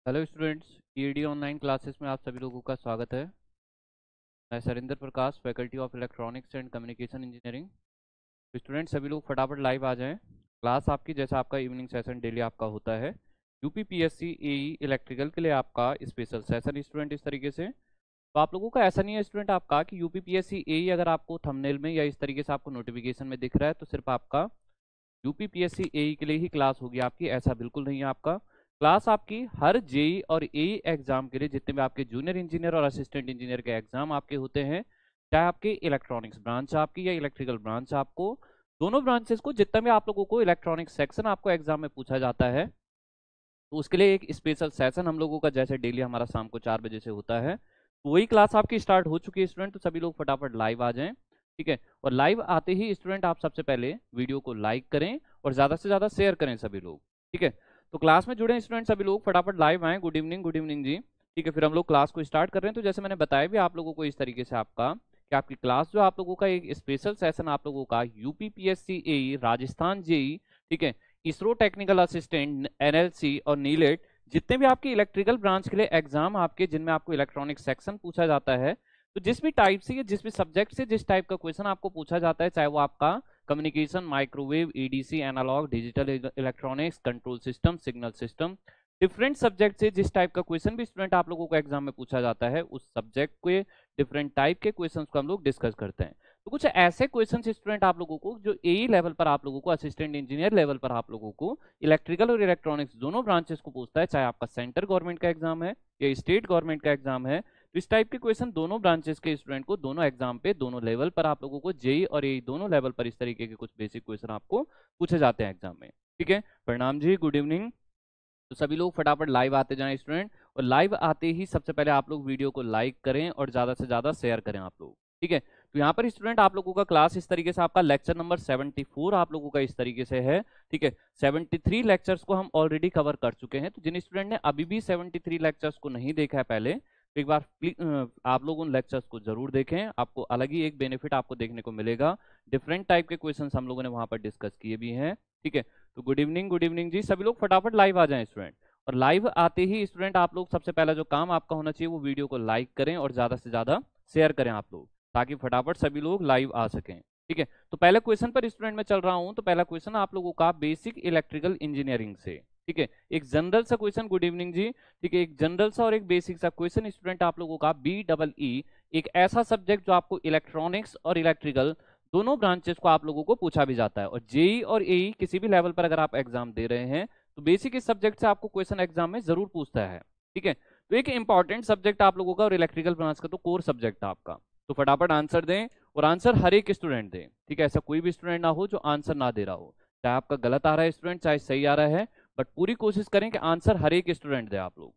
Hello students, ED online classes में आप सभी लोगों का स्वागत है। मैं Surinder Prakash, faculty of electronics and communication engineering. तो स्टूडेंट्स सभी लोग फटाफट लाइव आ जाएं। क्लास आपकी जैसा आपका इवनिंग सेशन डेली आपका होता है। यूपीपीएससी एई इलेक्ट्रिकल के लिए आपका स्पेशल सेशन स्टूडेंट इस तरीके से। तो आप लोगों का ऐसा नहीं है स्टूडेंट आपका कि यूपीपीएससी एई अगर आपको थंबनेल में या इस तरीके से आपको नोटिफिकेशन में दिख रहा है तो सिर्फ आपका यूपीपीएससी एई के लिए ही क्लास होगी आपकी, ऐसा बिल्कुल नहीं है आपका। क्लास आपकी हर जेई और एई एग्जाम के लिए, जितने भी आपके जूनियर इंजीनियर और असिस्टेंट इंजीनियर के एग्जाम आपके होते हैं, चाहे आपके इलेक्ट्रॉनिक्स ब्रांच आपकी या इलेक्ट्रिकल ब्रांच आपको, दोनों ब्रांचेस को जितना भी आप लोगों को इलेक्ट्रॉनिक सेक्शन आपको एग्जाम में पूछा जाता है, तो उसके लिए एक स्पेशल सेशन हम लोगों का जैसे डेली हमारा शाम को 4 बजे से होता है, तो वही क्लास आपकी स्टार्ट हो चुकी है स्टूडेंट। तो सभी लोग फटाफट लाइव आ जाएं, ठीक है। और लाइव आते ही स्टूडेंट आप सबसे पहले वीडियो को लाइक करें और ज्यादा से ज्यादा शेयर करें सभी लोग, ठीक है। तो क्लास में जुड़े स्टूडेंट सभी लोग फटाफट लाइव आए। गुड इवनिंग जी, ठीक है। फिर हम लोग क्लास को स्टार्ट कर रहे हैं। तो जैसे मैंने बताया भी आप लोगों को इस तरीके से आपका कि आपकी क्लास जो आप लोगों का एक स्पेशल सेशन आप लोगों का यूपीपीएससी एई, राजस्थान जेई, ठीक है, इसरो टेक्निकल असिस्टेंट, एनएलसी और नीलेट, जितने भी आपके इलेक्ट्रिकल ब्रांच के लिए एग्जाम आपके जिनमें आपको इलेक्ट्रॉनिक सेक्शन पूछा जाता है, तो जिस भी टाइप से या जिस भी सब्जेक्ट से जिस टाइप का क्वेश्चन आपको पूछा जाता है, चाहे वो आपका communication, microwave, EDC, analog, digital electronics, control system, signal system, different subject से जिस टाइप का क्वेश्चन भी स्टूडेंट आप लोगों को एग्जाम में पूछा जाता है, उस सब्जेक्ट के डिफरेंट टाइप के क्वेश्चन को हम लोग डिस्कस करते हैं। तो कुछ ऐसे क्वेश्चन स्टूडेंट आप लोगों को जो एई लेवल पर आप लोगों को, असिस्टेंट इंजीनियर लेवल पर आप लोगों को इलेक्ट्रिकल और इलेक्ट्रॉनिक्स दोनों ब्रांचेस को पूछता है, चाहे आपका सेंटर गवर्नमेंट का एग्जाम है या स्टेट गवर्नमेंट का एग्जाम है, तो इस टाइप के क्वेश्चन दोनों ब्रांचेस के स्टूडेंट को दोनों एग्जाम पे दोनों लेवल पर आप लोगों को जेई और एई दोनों लेवल पर इस तरीके के कुछ बेसिक क्वेश्चन आपको पूछे जाते हैं एग्जाम में, ठीक है। प्रणाम जी, गुड इवनिंग। तो सभी लोग फटाफट लाइव आते जाएं स्टूडेंट, और लाइव आते ही सबसे पहले आप लोग वीडियो को लाइक करें और ज्यादा से ज्यादा शेयर करें आप लोग, ठीक है। तो यहाँ पर स्टूडेंट आप लोगों का क्लास इस तरीके से आपका लेक्चर नंबर 74 आप लोगों का इस तरीके से है, ठीक है। 73 लेक्चर्स को हम ऑलरेडी कवर कर चुके हैं। तो जिन स्टूडेंट ने अभी भी 73 लेक्चर्स को नहीं देखा है पहले, तो एक बार आप लोग उन लेक्चर्स को जरूर देखें, आपको अलग ही एक बेनिफिट आपको देखने को मिलेगा। डिफरेंट टाइप के क्वेश्चंस हम लोगों ने वहां पर डिस्कस किए भी हैं, ठीक है। तो गुड इवनिंग जी, सभी लोग फटाफट लाइव आ जाएं स्टूडेंट। और लाइव आते ही स्टूडेंट आप लोग सबसे पहला जो काम आपका होना चाहिए वो वीडियो को लाइक करें और ज्यादा से ज्यादा शेयर करें आप लोग, ताकि फटाफट सभी लोग लाइव आ सकें, ठीक है। तो पहले क्वेश्चन पर स्टूडेंट मैं चल रहा हूं। तो पहला क्वेश्चन आप लोगों का बेसिक इलेक्ट्रिकल इंजीनियरिंग से, ठीक है, एक जनरल सा क्वेश्चन। गुड इवनिंग जी, ठीक है। एक जनरल सा और एक बेसिक सा क्वेश्चन स्टूडेंट आप लोगों का BEE, एक ऐसा सब्जेक्ट जो आपको इलेक्ट्रॉनिक्स और इलेक्ट्रिकल दोनों ब्रांचेस को आप लोगों को पूछा भी जाता है। और जेई और एई किसी भी लेवल पर अगर आप एग्जाम दे रहे हैं तो बेसिक इस सब्जेक्ट से आपको क्वेश्चन एग्जाम में जरूर पूछता है, ठीक है। तो एक इंपॉर्टेंट सब्जेक्ट आप लोगों का, और इलेक्ट्रिकल ब्रांच का तो कोर सब्जेक्ट आपका। तो फटाफट आंसर दें, और आंसर हर एक स्टूडेंट दें, ठीक है। ऐसा कोई भी स्टूडेंट ना हो जो आंसर ना दे रहा हो, चाहे आपका गलत आ रहा है स्टूडेंट, चाहे सही आ रहा है, बट पूरी कोशिश करें कि आंसर हर एक स्टूडेंट दे आप लोग,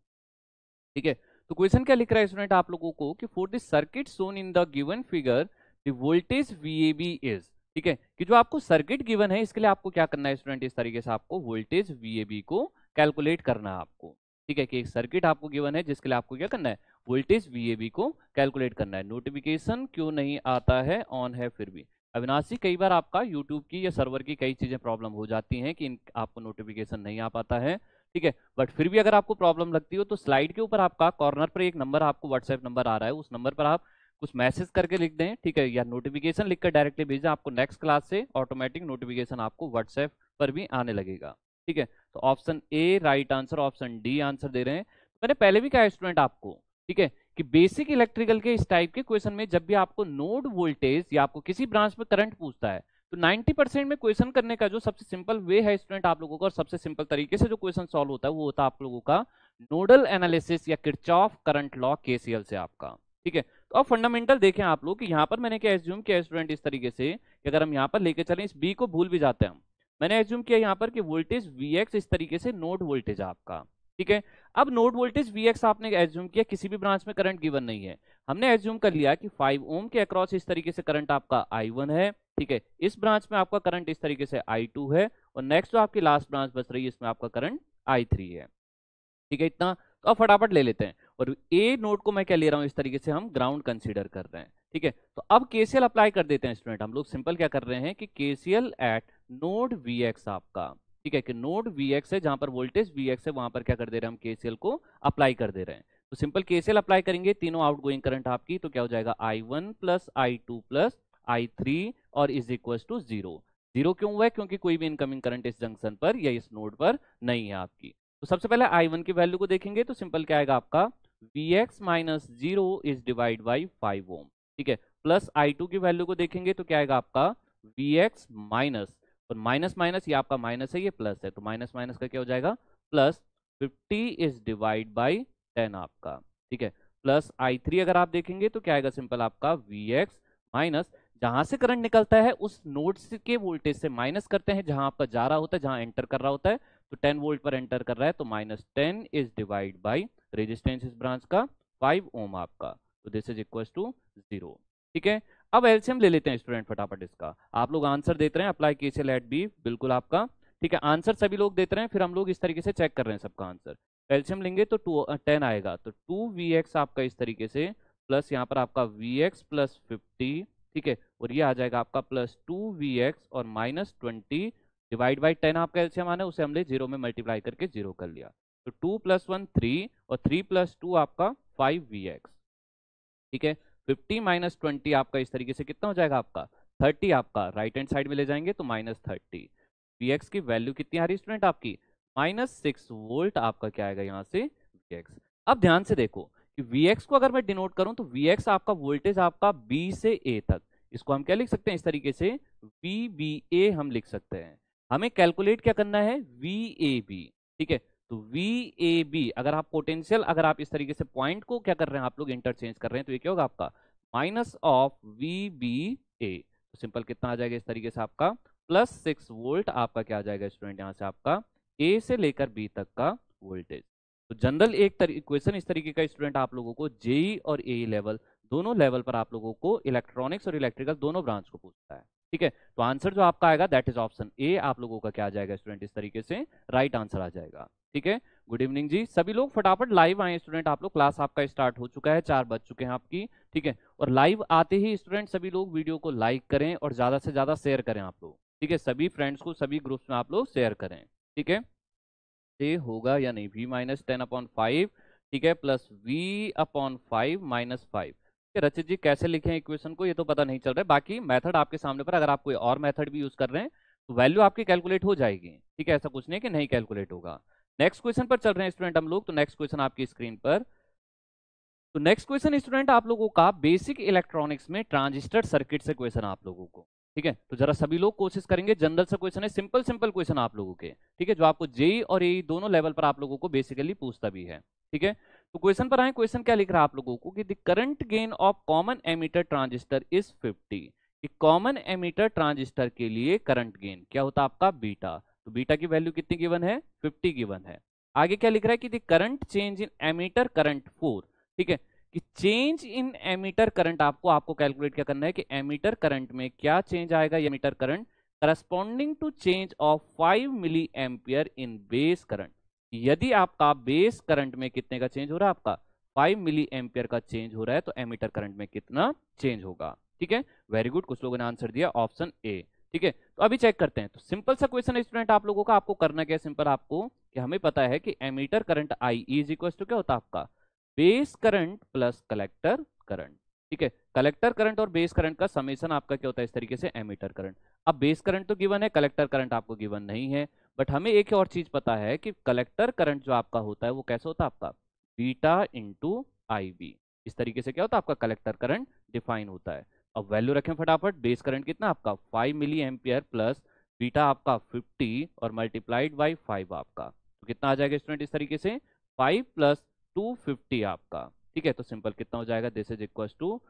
ठीक है। तो क्वेश्चन क्या लिख रहा है स्टूडेंट आप लोगों को कि for the circuit shown in the given figure the voltage VAB is, ठीक है, कि जो आपको सर्किट गिवन है इसके लिए आपको क्या करना है स्टूडेंट, इस तरीके से आपको वोल्टेज VAB को कैलकुलेट करना है आपको, ठीक है। कि एक सर्किट आपको गिवन है जिसके लिए आपको क्या करना है, वोल्टेज VAB को कैलकुलेट करना है। नोटिफिकेशन क्यों नहीं आता है, ऑन है फिर भी। अविनाशी, कई बार आपका यूट्यूब की या सर्वर की कई चीजें प्रॉब्लम हो जाती हैं कि आपको नोटिफिकेशन नहीं आ पाता है, ठीक है। बट फिर भी अगर आपको प्रॉब्लम लगती हो तो स्लाइड के ऊपर आपका कॉर्नर पर एक नंबर आपको व्हाट्सएप नंबर आ रहा है, उस नंबर पर आप कुछ मैसेज करके लिख दें, ठीक है, या नोटिफिकेशन लिखकर डायरेक्टली भेजें, आपको नेक्स्ट क्लास से ऑटोमेटिक नोटिफिकेशन आपको व्हाट्सएप पर भी आने लगेगा, ठीक है। तो option A right answer, option D answer दे रहे हैं। मैंने पहले भी कहा स्टूडेंट आपको, ठीक है, कि बेसिक इलेक्ट्रिकल के इस टाइप के क्वेश्चन में जब भी आपको नोड वोल्टेज या आपको किसी ब्रांच में करंट पूछता है, तो 90% में क्वेश्चन करने का जो सबसे सिंपल वे है स्टूडेंट आप लोगों का, और सबसे सिंपल तरीके से जो क्वेश्चन सॉल्व होता है वो होता है आप लोगों का नोडल एनालिसिस या किरचॉफ करंट लॉ KCL से आपका, ठीक है। तो अब फंडामेंटल देखें आप लोग कि यहाँ पर मैंने क्या एज्यूम किया स्टूडेंट इस तरीके से कि अगर हम यहाँ पर लेके चलें, इस बी को भूल भी जाते हैं हम, मैंने एज्यूम किया यहाँ पर कि वोल्टेज VX इस तरीके से नोड वोल्टेज आपका, ठीक है। अब नोड वोल्टेज VX आपने एज्यूम किया, किसी भी ब्रांच में करंट गिवन नहीं है, हमने एज्यूम कर लिया कि 5 ओम के अक्रॉस इस तरीके से करंट आपका I1 है, ठीक है। इस ब्रांच में आपका करंट इस तरीके से I2 है, और नेक्स्ट जो आपकी लास्ट ब्रांच बच रही है इसमें आपका करंट I3 है, ठीक है। इतना तो अब फटाफट ले लेते हैं, और ए नोड को मैं क्या ले रहा हूं, इस तरीके से हम ग्राउंड कंसीडर कर रहे हैं, ठीक है। तो अब KCL अप्लाई कर देते हैं स्टूडेंट। हम लोग सिंपल क्या कर रहे हैं कि KCL एट नोड VX आपका, ठीक है, कि नोड Vx है जहां पर वोल्टेज Vx है, वहां पर क्या कर दे रहे हैं हम, केसीएल को अप्लाई कर दे रहे हैं। तो सिंपल केसीएल अप्लाई करेंगे तीनों आउटगोइंग करंट आपकी, तो क्या हो जाएगा I1 plus I2 plus I3 और इज इक्वल टू 0। जीरो क्यों हुआ है, क्योंकि कोई भी इनकमिंग करंट इस जंक्शन पर या इस नोड पर नहीं है आपकी। तो सबसे पहले I1 की वैल्यू को देखेंगे, तो सिंपल क्या आएगा आपका, Vx minus 0 is divide by 5 ohm. ठीक है, प्लस I2 की वैल्यू को देखेंगे तो क्या आएगा आपका, Vx माइनस, और माइनस माइनस ये आपका माइनस है, ये प्लस है, तो माइनस माइनस का क्या हो जाएगा प्लस, 50 इज डिवाइड बाई 10 आपका। ठीक है, प्लस I3 अगर आप देखेंगे तो क्या आएगा, सिंपल आपका Vx माइनस, जहां से करंट निकलता है उस नोड के वोल्टेज से माइनस करते हैं जहां आपका जा रहा होता है, जहां एंटर कर रहा होता है, तो 10 वोल्ट पर एंटर कर रहा है, तो minus 10 is divide by resistance इस ब्रांच का 5 ओम आपका, तो दिस इज इक्वल टू 0। ठीक है, अब एलसीएम ले लेते हैं स्टूडेंट फटाफट इसका। आप लोग आंसर देते रहे, अप्लाई केसीएल एट बी, बिल्कुल आपका। ठीक है, आंसर सभी लोग देते रहे, फिर हम लोग इस तरीके से चेक कर रहे हैं सबका आंसर। एलसीएम लेंगे तो 10 आएगा, तो 2Vx आपका इस तरीके से, प्लस यहाँ पर आपका Vx प्लस 50, ठीक है, और ये आ जाएगा आपका प्लस 2Vx और माइनस 20 डिवाइड बाई 10 आपका एलसीएम आना है, उसे हमने 0 में मल्टीप्लाई करके 0 कर लिया। तो 2 प्लस 1 3 और 3 प्लस 2 आपका 5Vx। ठीक है, 50 माइनस 20 आपका इस तरीके से कितना हो जाएगा आपका 30 आपका, राइट हैंड साइड में ले जाएंगे तो माइनस 30। Vx की वैल्यू कितनी आ रही है स्टूडेंट आपकी, माइनस 6 वोल्ट आपका क्या आएगा यहाँ से Vx। अब ध्यान से देखो कि Vx को अगर मैं डिनोट करूं तो Vx आपका वोल्टेज आपका B से A तक, इसको हम क्या लिख सकते हैं इस तरीके से, VBA हम लिख सकते हैं। हमें कैलकुलेट क्या करना है, VAB। ठीक है, तो VAB अगर आप पोटेंशियल, अगर आप इस तरीके से पॉइंट को क्या कर रहे हैं, आप लोग इंटरचेंज कर रहे हैं, तो ये क्या होगा आपका माइनस ऑफ VBA। तो सिंपल कितना आ जाएगा इस तरीके से आपका प्लस 6 वोल्ट आपका क्या आ जाएगा स्टूडेंट, यहाँ से आपका A से लेकर B तक का वोल्टेज। तो जनरल एक इक्वेशन इस तरीके का स्टूडेंट आप लोगों को जेई और ए लेवल दोनों लेवल पर आप लोगों को इलेक्ट्रॉनिक्स और इलेक्ट्रिकल दोनों ब्रांच को पूछता है। ठीक है, तो आंसर जो आपका आएगा दैट इज ऑप्शन ए, आप लोगों का क्या आ जाएगा स्टूडेंट इस तरीके से राइट आंसर आ जाएगा। ठीक है, गुड इवनिंग जी, सभी लोग फटाफट लाइव आए स्टूडेंट, आप लोग क्लास आपका स्टार्ट हो चुका है, 4 बज चुके हैं आपकी। ठीक है, और लाइव आते ही स्टूडेंट सभी लोग वीडियो को लाइक करें और ज्यादा से ज्यादा शेयर करें आप लोग। ठीक है, सभी फ्रेंड्स को सभी ग्रुप्स में आप लोग शेयर करें। ठीक है, ये होगा या नहीं, v माइनस 10/5, ठीक है, प्लस v/5 माइनस 5। रचित जी कैसे लिखें इक्वेशन को, ये तो पता नहीं चल रहा है, बाकी मेथड आपके सामने पर, अगर आप कोई और मेथड भी यूज कर रहे हैं तो वैल्यू आपकी कैलकुलेट हो जाएगी। ठीक है, ऐसा कुछ नहीं कि नहीं कैलकुलेट होगा। नेक्स्ट क्वेश्चन पर चल रहे हैं स्टूडेंट हम लोग, तो नेक्स्ट क्वेश्चन आपकी स्क्रीन पर। तो नेक्स्ट क्वेश्चन स्टूडेंट आप लोगों का बेसिक इलेक्ट्रॉनिक्स में ट्रांजिस्टर सर्किट से क्वेश्चन आप लोगों को। ठीक है, तो जरा सभी लोग कोशिश करेंगे, जनरल से क्वेश्चन है, सिंपल सिंपल क्वेश्चन आप लोगों के। ठीक है, जो आपको जेई और एई दोनों लेवल पर आप लोगों को बेसिकली पूछता भी है। ठीक है, तो क्वेश्चन पर आए, क्वेश्चन क्या लिख रहा है आप लोगों को कि the current gain of common emitter transistor is 50। Common emitter transistor के लिए करंट गेन क्या होता है आपका बीटा, तो बीटा की वैल्यू कितनी गिवन है, 50 गिवन है। आगे क्या लिख रहा है कि the current change in emitter current 4। ठीक है, कि चेंज इन एमीटर करंट आपको कैलकुलेट क्या करना है कि एमीटर करंट में क्या चेंज आएगा, emitter current corresponding to change of 5 milli ampere in base current. यदि आपका बेस करंट में कितने का चेंज हो रहा है, आपका 5 मिली एम्पियर का चेंज हो रहा है, तो एमीटर करंट में कितना चेंज होगा। ठीक है, वेरी गुड, कुछ लोगों ने आंसर दिया ऑप्शन ए। ठीक है, तो अभी चेक करते हैं। तो सिंपल सा क्वेश्चन स्टूडेंट आप लोगों का, आपको करना क्या है, सिंपल आपको कि हमें पता है कि emitter current I is equal to क्या होता है आपका base current plus collector current. ठीक है, कलेक्टर करंट और बेस करंट का समेशन आपका क्या होता है इस तरीके से एमीटर करंट। अब बेस करंट तो गिवन है, कलेक्टर करंट आपको गिवन नहीं है, बट हमें एक और चीज पता है कि कलेक्टर करंट जो आपका होता है वो कैसे होता है आपका बीटा इंटू आई बी। इस तरीके से क्या होता है आपका कलेक्टर करंट डिफाइन होता है। अब वैल्यू रखें फटाफट, बेस करंट कितना आपका 5 मिली एम्पियर प्लस बीटा आपका 50 और मल्टीप्लाइड बाई 5 आपका, तो कितना आ जाएगा स्टूडेंट इस तरीके से 5 प्लस 250 आपका। ठीक है, तो सिंपल कितना हो जाएगा, this is equal to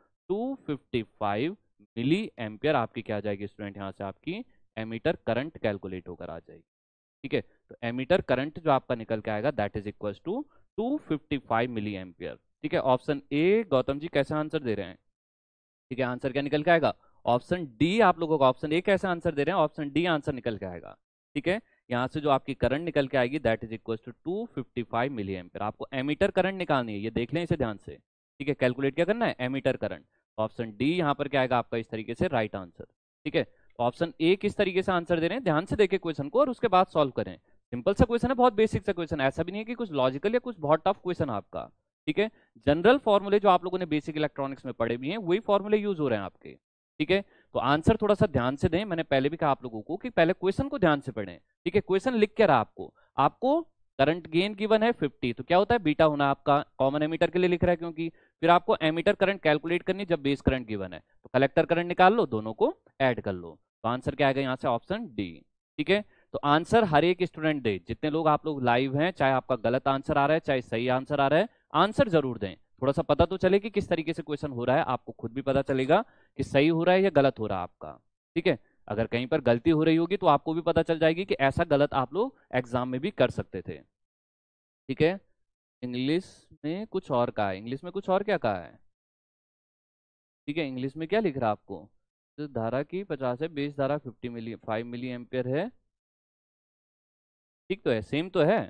255 milli ampere आपकी क्या आ जाएगी स्टूडेंट, यहाँ से आपकी एमीटर करंट कैलकुलेट होकर आ जाएगी। ठीक है, तो एमीटर करंट जो आपका निकल के आएगा that is equal to 255 milli ampere. ठीक है, ऑप्शन ए गौतम जी कैसे आंसर दे रहे हैं। ठीक है, आंसर क्या निकल के आएगा, ऑप्शन डी आप लोगों का, ऑप्शन ए कैसे आंसर दे रहे हैं, ऑप्शन डी आंसर निकल के आएगा। ठीक है, यहाँ से जो आपकी करंट निकल के आएगी that is equal to 255 milli ampere. आपको एमीटर करंट निकालनी है, ये देख लें इसे ध्यान से। ठीक है, कैलकुलेट क्या करना है एमीटर करंट, ऑप्शन डी यहाँ पर क्या आएगा आपका इस तरीके से राइट आंसर। ठीक है, तो ऑप्शन ए किस तरीके से आंसर दे रहे हैं, ध्यान से देखें क्वेश्चन को और उसके बाद सॉल्व करें। सिंपल सा क्वेश्चन है, बहुत बेसिक सा क्वेश्चन, ऐसा भी नहीं है कि कुछ लॉजिकल या कुछ बहुत टफ क्वेश्चन है आपका। ठीक है, जनरल फॉर्मूले जो आप लोगों ने बेसिक इलेक्ट्रॉनिक्स में पढ़े भी हैं वही फॉर्मूले यूज हो रहे हैं आपके। ठीक है, तो आंसर थोड़ा सा ध्यान से दें, मैंने पहले भी कहा आप लोगों को कि पहले क्वेश्चन को ध्यान से पढ़ें। ठीक है, क्वेश्चन लिख के रहा आपको, आपको करंट गेन गिवन है 50, तो क्या होता है बीटा होना आपका, कॉमन एमीटर के लिए लिख रहा है क्योंकि, फिर आपको एमीटर करंट कैलकुलेट करनी जब बेस करंट गिवन है, तो कलेक्टर करंट निकाल लो, दोनों को ऐड कर लो, तो आंसर क्या आएगा यहाँ से, ऑप्शन डी। ठीक है, तो आंसर हर एक स्टूडेंट दे, जितने लोग आप लोग लाइव हैं, चाहे आपका गलत आंसर आ रहा है चाहे सही आंसर आ रहा है, आंसर जरूर दें, थोड़ा सा पता तो चले कि किस तरीके से क्वेश्चन हो रहा है, आपको खुद भी पता चलेगा कि सही हो रहा है या गलत हो रहा है आपका। ठीक है, अगर कहीं पर गलती हो रही होगी तो आपको भी पता चल जाएगी कि ऐसा गलत आप लोग एग्जाम में भी कर सकते थे। ठीक है, इंग्लिश में कुछ और कहा है, इंग्लिश में कुछ और क्या कहा है। ठीक है, इंग्लिश में क्या लिख रहा है आपको, तो धारा की 50 है, बेस धारा 5 मिली एम्पियर है। ठीक तो है, सेम तो है।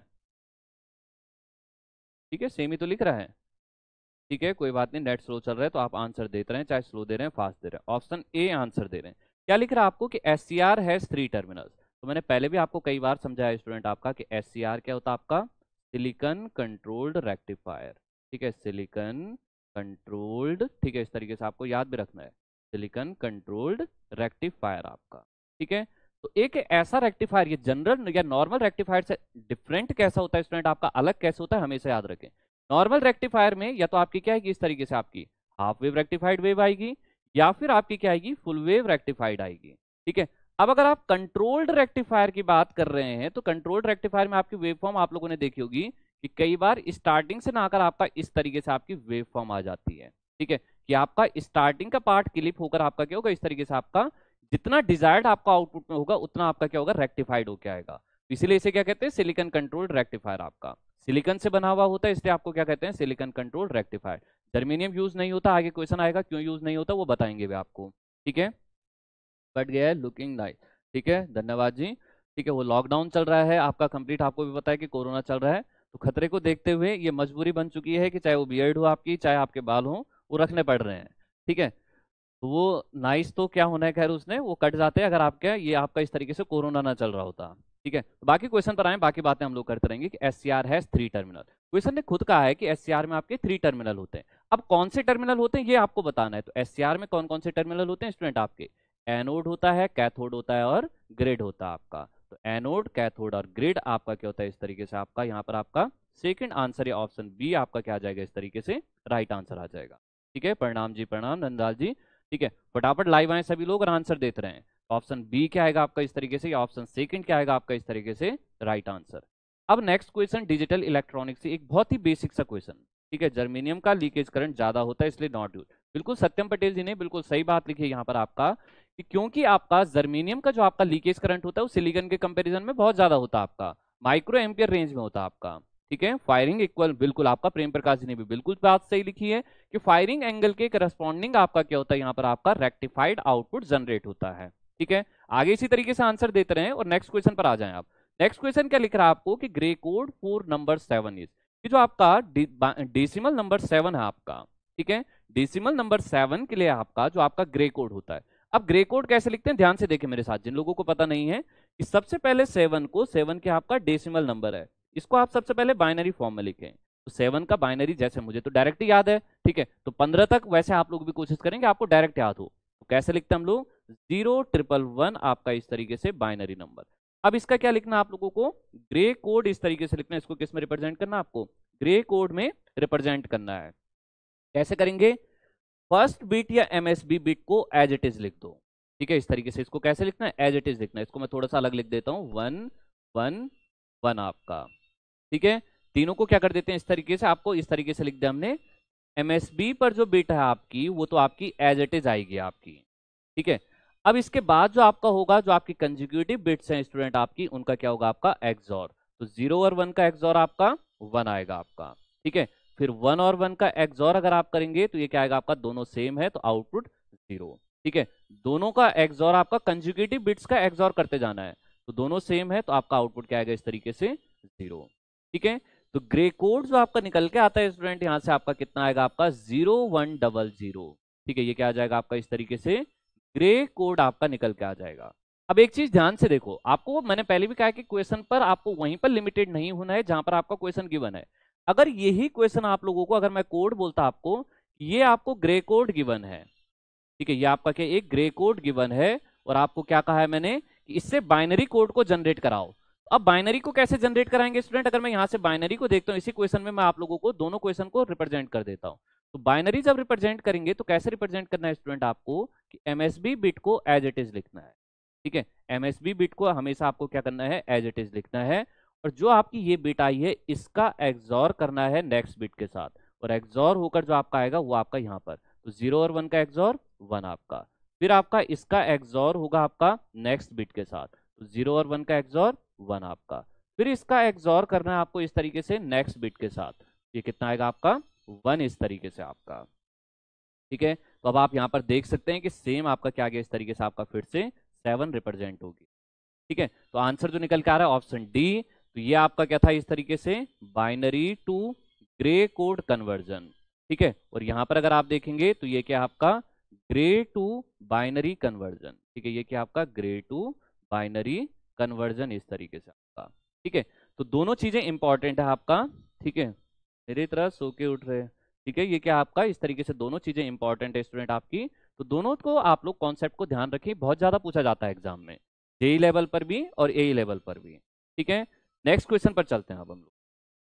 ठीक है, सेम ही तो लिख रहा है। ठीक है, कोई बात नहीं, नेट स्लो चल रहा है तो आप आंसर देते रहे, चाहे स्लो दे रहे हैं फास्ट दे रहे हैं, ऑप्शन ए आंसर दे रहे हैं। क्या लिख रहा है आपको कि S C R has 3 terminals, तो मैंने पहले भी आपको कई बार समझाया स्टूडेंट आपका कि एस सी आर क्या होता है आपका, सिलिकॉन कंट्रोल्ड रेक्टिफायर। ठीक है, सिलिकॉन कंट्रोल्ड, ठीक है, इस तरीके से आपको याद भी रखना है, सिलिकॉन कंट्रोल्ड रेक्टिफायर आपका। ठीक है, तो एक ऐसा रेक्टिफायर, ये जनरल या नॉर्मल रेक्टिफायर से डिफरेंट कैसा होता है स्टूडेंट आपका, अलग कैसे होता है, हमेशा याद रखें। नॉर्मल रेक्टिफायर में या तो आपकी क्या आएगी, इस तरीके से आपकी हाफ वेव रेक्टिफाइड वेव आएगी, या फिर आपकी क्या आएगी, फुल वेव रेक्टिफाइड आएगी। ठीक है, अब अगर आप कंट्रोल्ड रेक्टिफायर की बात कर रहे हैं, तो कंट्रोल्ड रेक्टिफायर में आपकी वेव फॉर्म आप लोगों ने देखी होगी कि कई बार स्टार्टिंग से ना आकर आपका इस तरीके से आपकी वेव फॉर्म आ जाती है। ठीक है, कि आपका स्टार्टिंग का पार्ट क्लिप होकर आपका क्या होगा, इस तरीके से आपका जितना डिजायर्ड आपका आउटपुट में होगा उतना आपका क्या होगा, रेक्टिफाइड होकर आएगा, इसीलिए इसे क्या कहते हैं, सिलिकॉन कंट्रोल्ड रेक्टिफायर आपका सिलिकॉन से बना हुआ होता है, इसलिए आपको क्या कहते हैं, silicon controlled rectifier. Germanium use नहीं होता, आगे क्वेश्चन आएगा क्यों यूज नहीं होता वो बताएंगे भी आपको। ठीक है, कट गया है, लुकिंग नाइस। ठीक है, धन्यवाद जी। ठीक है, वो लॉकडाउन चल रहा है आपका कंप्लीट, आपको भी पता है कि कोरोना चल रहा है, तो खतरे को देखते हुए ये मजबूरी बन चुकी है कि चाहे वो बियर्ड हो आपकी, चाहे आपके बाल हो, वो रखने पड़ रहे हैं। ठीक है, तो वो नाइस तो क्या होना है, खैर उसने वो कट जाते हैं अगर आपके ये आपका इस तरीके से कोरोना ना चल रहा होता। ठीक है, तो बाकी क्वेश्चन पर आए, बाकी बातें हम लोग करते रहेंगे कि S C R has 3 terminal, question ने खुद कहा है कि एस सी आर में आपके 3 टर्मिनल होते हैं। अब कौन से टर्मिनल होते हैं ये आपको बताना है, तो एस सी आर में कौन कौन से टर्मिनल होते हैं स्टूडेंट आपके, एनोड होता है, कैथोड होता है और ग्रिड होता है आपका। तो एनोड, कैथोड और ग्रिड आपका क्या होता है, इस तरीके से आपका यहाँ पर आपका सेकंड आंसर या ऑप्शन बी आपका क्या आ जाएगा, इस तरीके से राइट आंसर आ जाएगा। ठीक है, प्रणाम जी, प्रणाम नंदलाल जी। ठीक है, फटाफट लाइव आए सभी लोग और आंसर देते रहे, ऑप्शन बी क्या आएगा आपका इस तरीके से, या ऑप्शन सेकंड क्या आएगा आपका इस तरीके से राइट आंसर। अब नेक्स्ट क्वेश्चन डिजिटल इलेक्ट्रॉनिक्स से एक बहुत ही बेसिक सा क्वेश्चन। ठीक है, जर्मेनियम का लीकेज करंट ज्यादा होता है इसलिए नॉट यूज, बिल्कुल सत्यम पटेल जी ने बिल्कुल सही बात लिखी है यहाँ पर आपका, कि क्योंकि आपका जर्मेनियम का जो आपका लीकेज करंट होता है वो सिलिकॉन के कंपैरिजन में बहुत ज्यादा होता है आपका, माइक्रो एम्पियर रेंज में होता है आपका। ठीक है, फायरिंग इक्वल, बिल्कुल आपका प्रेम प्रकाश जी ने भी बिल्कुल बात सही लिखी है कि फायरिंग एंगल के करस्पॉन्डिंग आपका क्या होता है, यहाँ पर आपका रेक्टिफाइड आउटपुट जनरेट होता है। ठीक है, आगे इसी तरीके से आंसर देते रहे और नेक्स्ट क्वेश्चन पर आ जाएं आप। नेक्स्ट क्वेश्चन क्या लिख रहा है आपको कि Gray code for number 7 is, कि जो आपका डेसिमल नंबर 7 है आपका, ठीक है, डेसिमल नंबर 7 के लिए आपका जो आपका ग्रे कोड होता है। अब ग्रे कोड कैसे लिखते हैं, ध्यान से देखें मेरे साथ, जिन लोगों को पता नहीं है कि सबसे पहले 7 को, 7 के आपका डेसिमल नंबर है, इसको आप सबसे पहले बाइनरी फॉर्म में लिखें। तो 7 का बाइनरी, जैसे मुझे तो डायरेक्ट याद है, ठीक है, तो 15 तक वैसे आप लोग भी कोशिश करेंगे आपको डायरेक्ट याद हो, तो कैसे लिखते हैं हम लोग, 011 आपका इस तरीके से बाइनरी नंबर। अब इसका क्या लिखना है आप लोगों को, ग्रे कोड इस तरीके से लिखना है, इसको किस में रिप्रेजेंट करना है आपको, ग्रे कोड में रिप्रेजेंट करना है। कैसे करेंगे, फर्स्ट बिट या एमएसबी बिट को एज इट इज लिख दो। ठीक है, इस तरीके से इसको कैसे लिखना है, एज इट इज लिखना है, इसको मैं थोड़ा सा अलग लिख देता हूं, 111 आपका। ठीक है, तीनों को क्या कर देते हैं इस तरीके से, आपको इस तरीके से लिख दिया हमने, एमएसबी पर जो बिट है आपकी वो तो आपकी एज इट इज आएगी आपकी। ठीक है, अब इसके बाद जो आपका होगा, जो आपकी कंजिक्यूटिव बिट्स हैं स्टूडेंट आपकी, उनका क्या होगा आपका एक्सऑर, तो 0 और 1 का एक्सऑर आपका 1 आएगा आपका। ठीक है, फिर 1 और 1 का एक्सऑर अगर आप करेंगे तो ये क्या आएगा आपका, दोनों सेम है तो आउटपुट 0। ठीक है, दोनों का एक्सऑर आपका कंजिक्यूटिव बिट्स का एक्सऑर करते जाना है, तो दोनों सेम है तो आपका आउटपुट क्या आएगा इस तरीके से 0। ठीक है, तो ग्रे कोड जो आपका निकल के आता है स्टूडेंट, यहां से आपका कितना आएगा आपका 0100। ठीक है, ये क्या आ जाएगा आपका इस तरीके से ग्रे कोड आपका निकल के आ जाएगा। अब एक चीज ध्यान से देखो, आपको मैंने पहले भी कहा कि क्वेश्चन पर आपको वहीं पर लिमिटेड नहीं होना है जहां पर आपका क्वेश्चन गिवन है। अगर यही क्वेश्चन आप लोगों को, अगर मैं कोड बोलता आपको, ये आपको ग्रे कोड गिवन है, ठीक है, ये आपका क्या, एक ग्रे कोड गिवन है, और आपको क्या कहा है मैंने कि इससे बाइनरी कोड को जनरेट कराओ। अब बाइनरी को कैसे जनरेट कराएंगे स्टूडेंट? अगर मैं यहां से बाइनरी को देखता हूं, इसी क्वेश्चन में मैं आप लोगों को दोनों क्वेश्चन को रिप्रेजेंट कर देता हूं। तो बाइनरी जब रिप्रेजेंट करेंगे तो कैसे रिप्रेजेंट करना है स्टूडेंट आपको, कि एमएसबी बिट को एज इट इज लिखना है, ठीक है, एमएसबी बिट को हमेशा आपको क्या करना है, एज इट इज लिखना है। और जो आपकी ये बिट आई है इसका एक्सॉर करना है नेक्स्ट बिट के साथ, और एक्सॉर होकर जो आपका आएगा वो आपका यहाँ पर, तो 0 और 1 का एक्सॉर 1 आपका, फिर आपका इसका एक्सॉर होगा आपका नेक्स्ट बिट के साथ, तो 0 और 1 का एक्सॉर 1 आपका, फिर इसका एक्सॉर करना है आपको इस तरीके से नेक्स्ट बिट के साथ, ये कितना आएगा आपका 1 इस तरीके से आपका, ठीक है। तो अब आप यहाँ पर देख सकते हैं कि सेम आपका क्या गया, इस तरीके से आपका फिर से 7 रिप्रेजेंट होगी, ठीक है। तो आंसर जो निकल के आ रहा है ऑप्शन डी, तो ये आपका क्या था, इस तरीके से binary to Gray code conversion, ठीक है। और यहां पर अगर आप देखेंगे तो ये क्या आपका ग्रे टू बाइनरी कन्वर्जन, ठीक है, ये क्या आपका ग्रे टू बाइनरी कन्वर्जन इस तरीके से आपका, ठीक है। तो दोनों चीजें इंपॉर्टेंट है आपका, ठीक है, मेरी तरह सो के उठ रहे हैं, ठीक है, ये क्या आपका इस तरीके से दोनों चीजें इंपॉर्टेंट है स्टूडेंट आपकी। तो दोनों को आप लोग कॉन्सेप्ट को ध्यान रखिए, बहुत ज्यादा पूछा जाता है एग्जाम में, जेई लेवल पर भी और एई लेवल पर भी, ठीक है। नेक्स्ट क्वेश्चन पर चलते हैं अब हम लोग।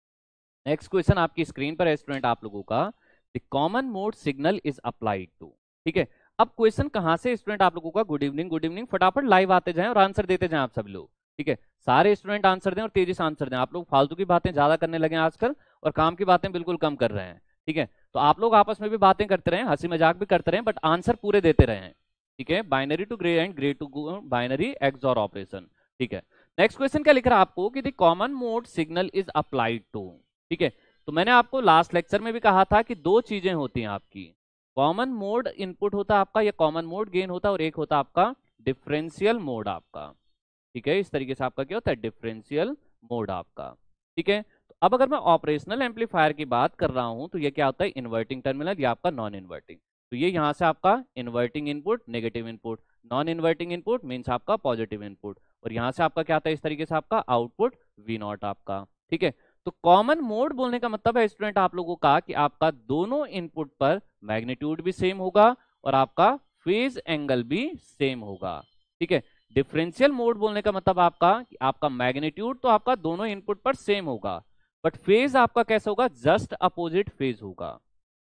नेक्स्ट क्वेश्चन आपकी स्क्रीन पर है स्टूडेंट आप लोगों का, the common mode signal is applied to, ठीक है। अब क्वेश्चन कहां से स्टूडेंट आप लोगों का, गुड इवनिंग गुड इवनिंग, फटाफट लाइव आते जाएं और आंसर देते जाएं आप सब लोग, ठीक है, सारे स्टूडेंट आंसर दें और तेजी से आंसर दें। आप लोग फालतू की बातें ज्यादा करने लगे आजकल और काम की बातें बिल्कुल कम कर रहे हैं, ठीक है। तो आप लोग आपस में भी बातें करते रहे, हंसी मजाक भी करते रहे, बट आंसर पूरे देते रहे, ठीक है। Binary to Gray and Gray to binary XOR operation, ठीक है। नेक्स्ट क्वेश्चन क्या लिख रहा है आपको कि the common mode signal is applied to, ठीक है। तो मैंने आपको लास्ट लेक्चर में भी कहा था कि दो चीजें होती हैं आपकी, कॉमन मोड इनपुट होता है आपका या कॉमन मोड गेन होता है, और एक होता है आपका डिफरेंशियल मोड आपका, ठीक है। इस तरीके से आपका क्या होता है, डिफरेंशियल मोड आपका, ठीक है। तो अब अगर मैं ऑपरेशनल एम्पलीफायर की बात कर रहा हूं तो ये क्या होता है, इन्वर्टिंग टर्मिनल या आपका नॉन इन्वर्टिंग, तो ये यहां से आपका inverting input negative input, non inverting input means आपका पॉजिटिव इनपुट, और यहां से आपका क्या आता है इस तरीके से आपका आउटपुट वी नॉट आपका, ठीक है। तो कॉमन मोड बोलने का मतलब है स्टूडेंट आप लोगों का कि आपका दोनों इनपुट पर मैग्नीट्यूड भी सेम होगा और आपका फेज एंगल भी सेम होगा, ठीक है। डिफरेंशियल मोड बोलने का मतलब आपका कि आपका मैग्नीट्यूड तो आपका दोनों इनपुट पर सेम होगा, बट फेज आपका कैसा होगा, जस्ट अपोजिट फेज होगा,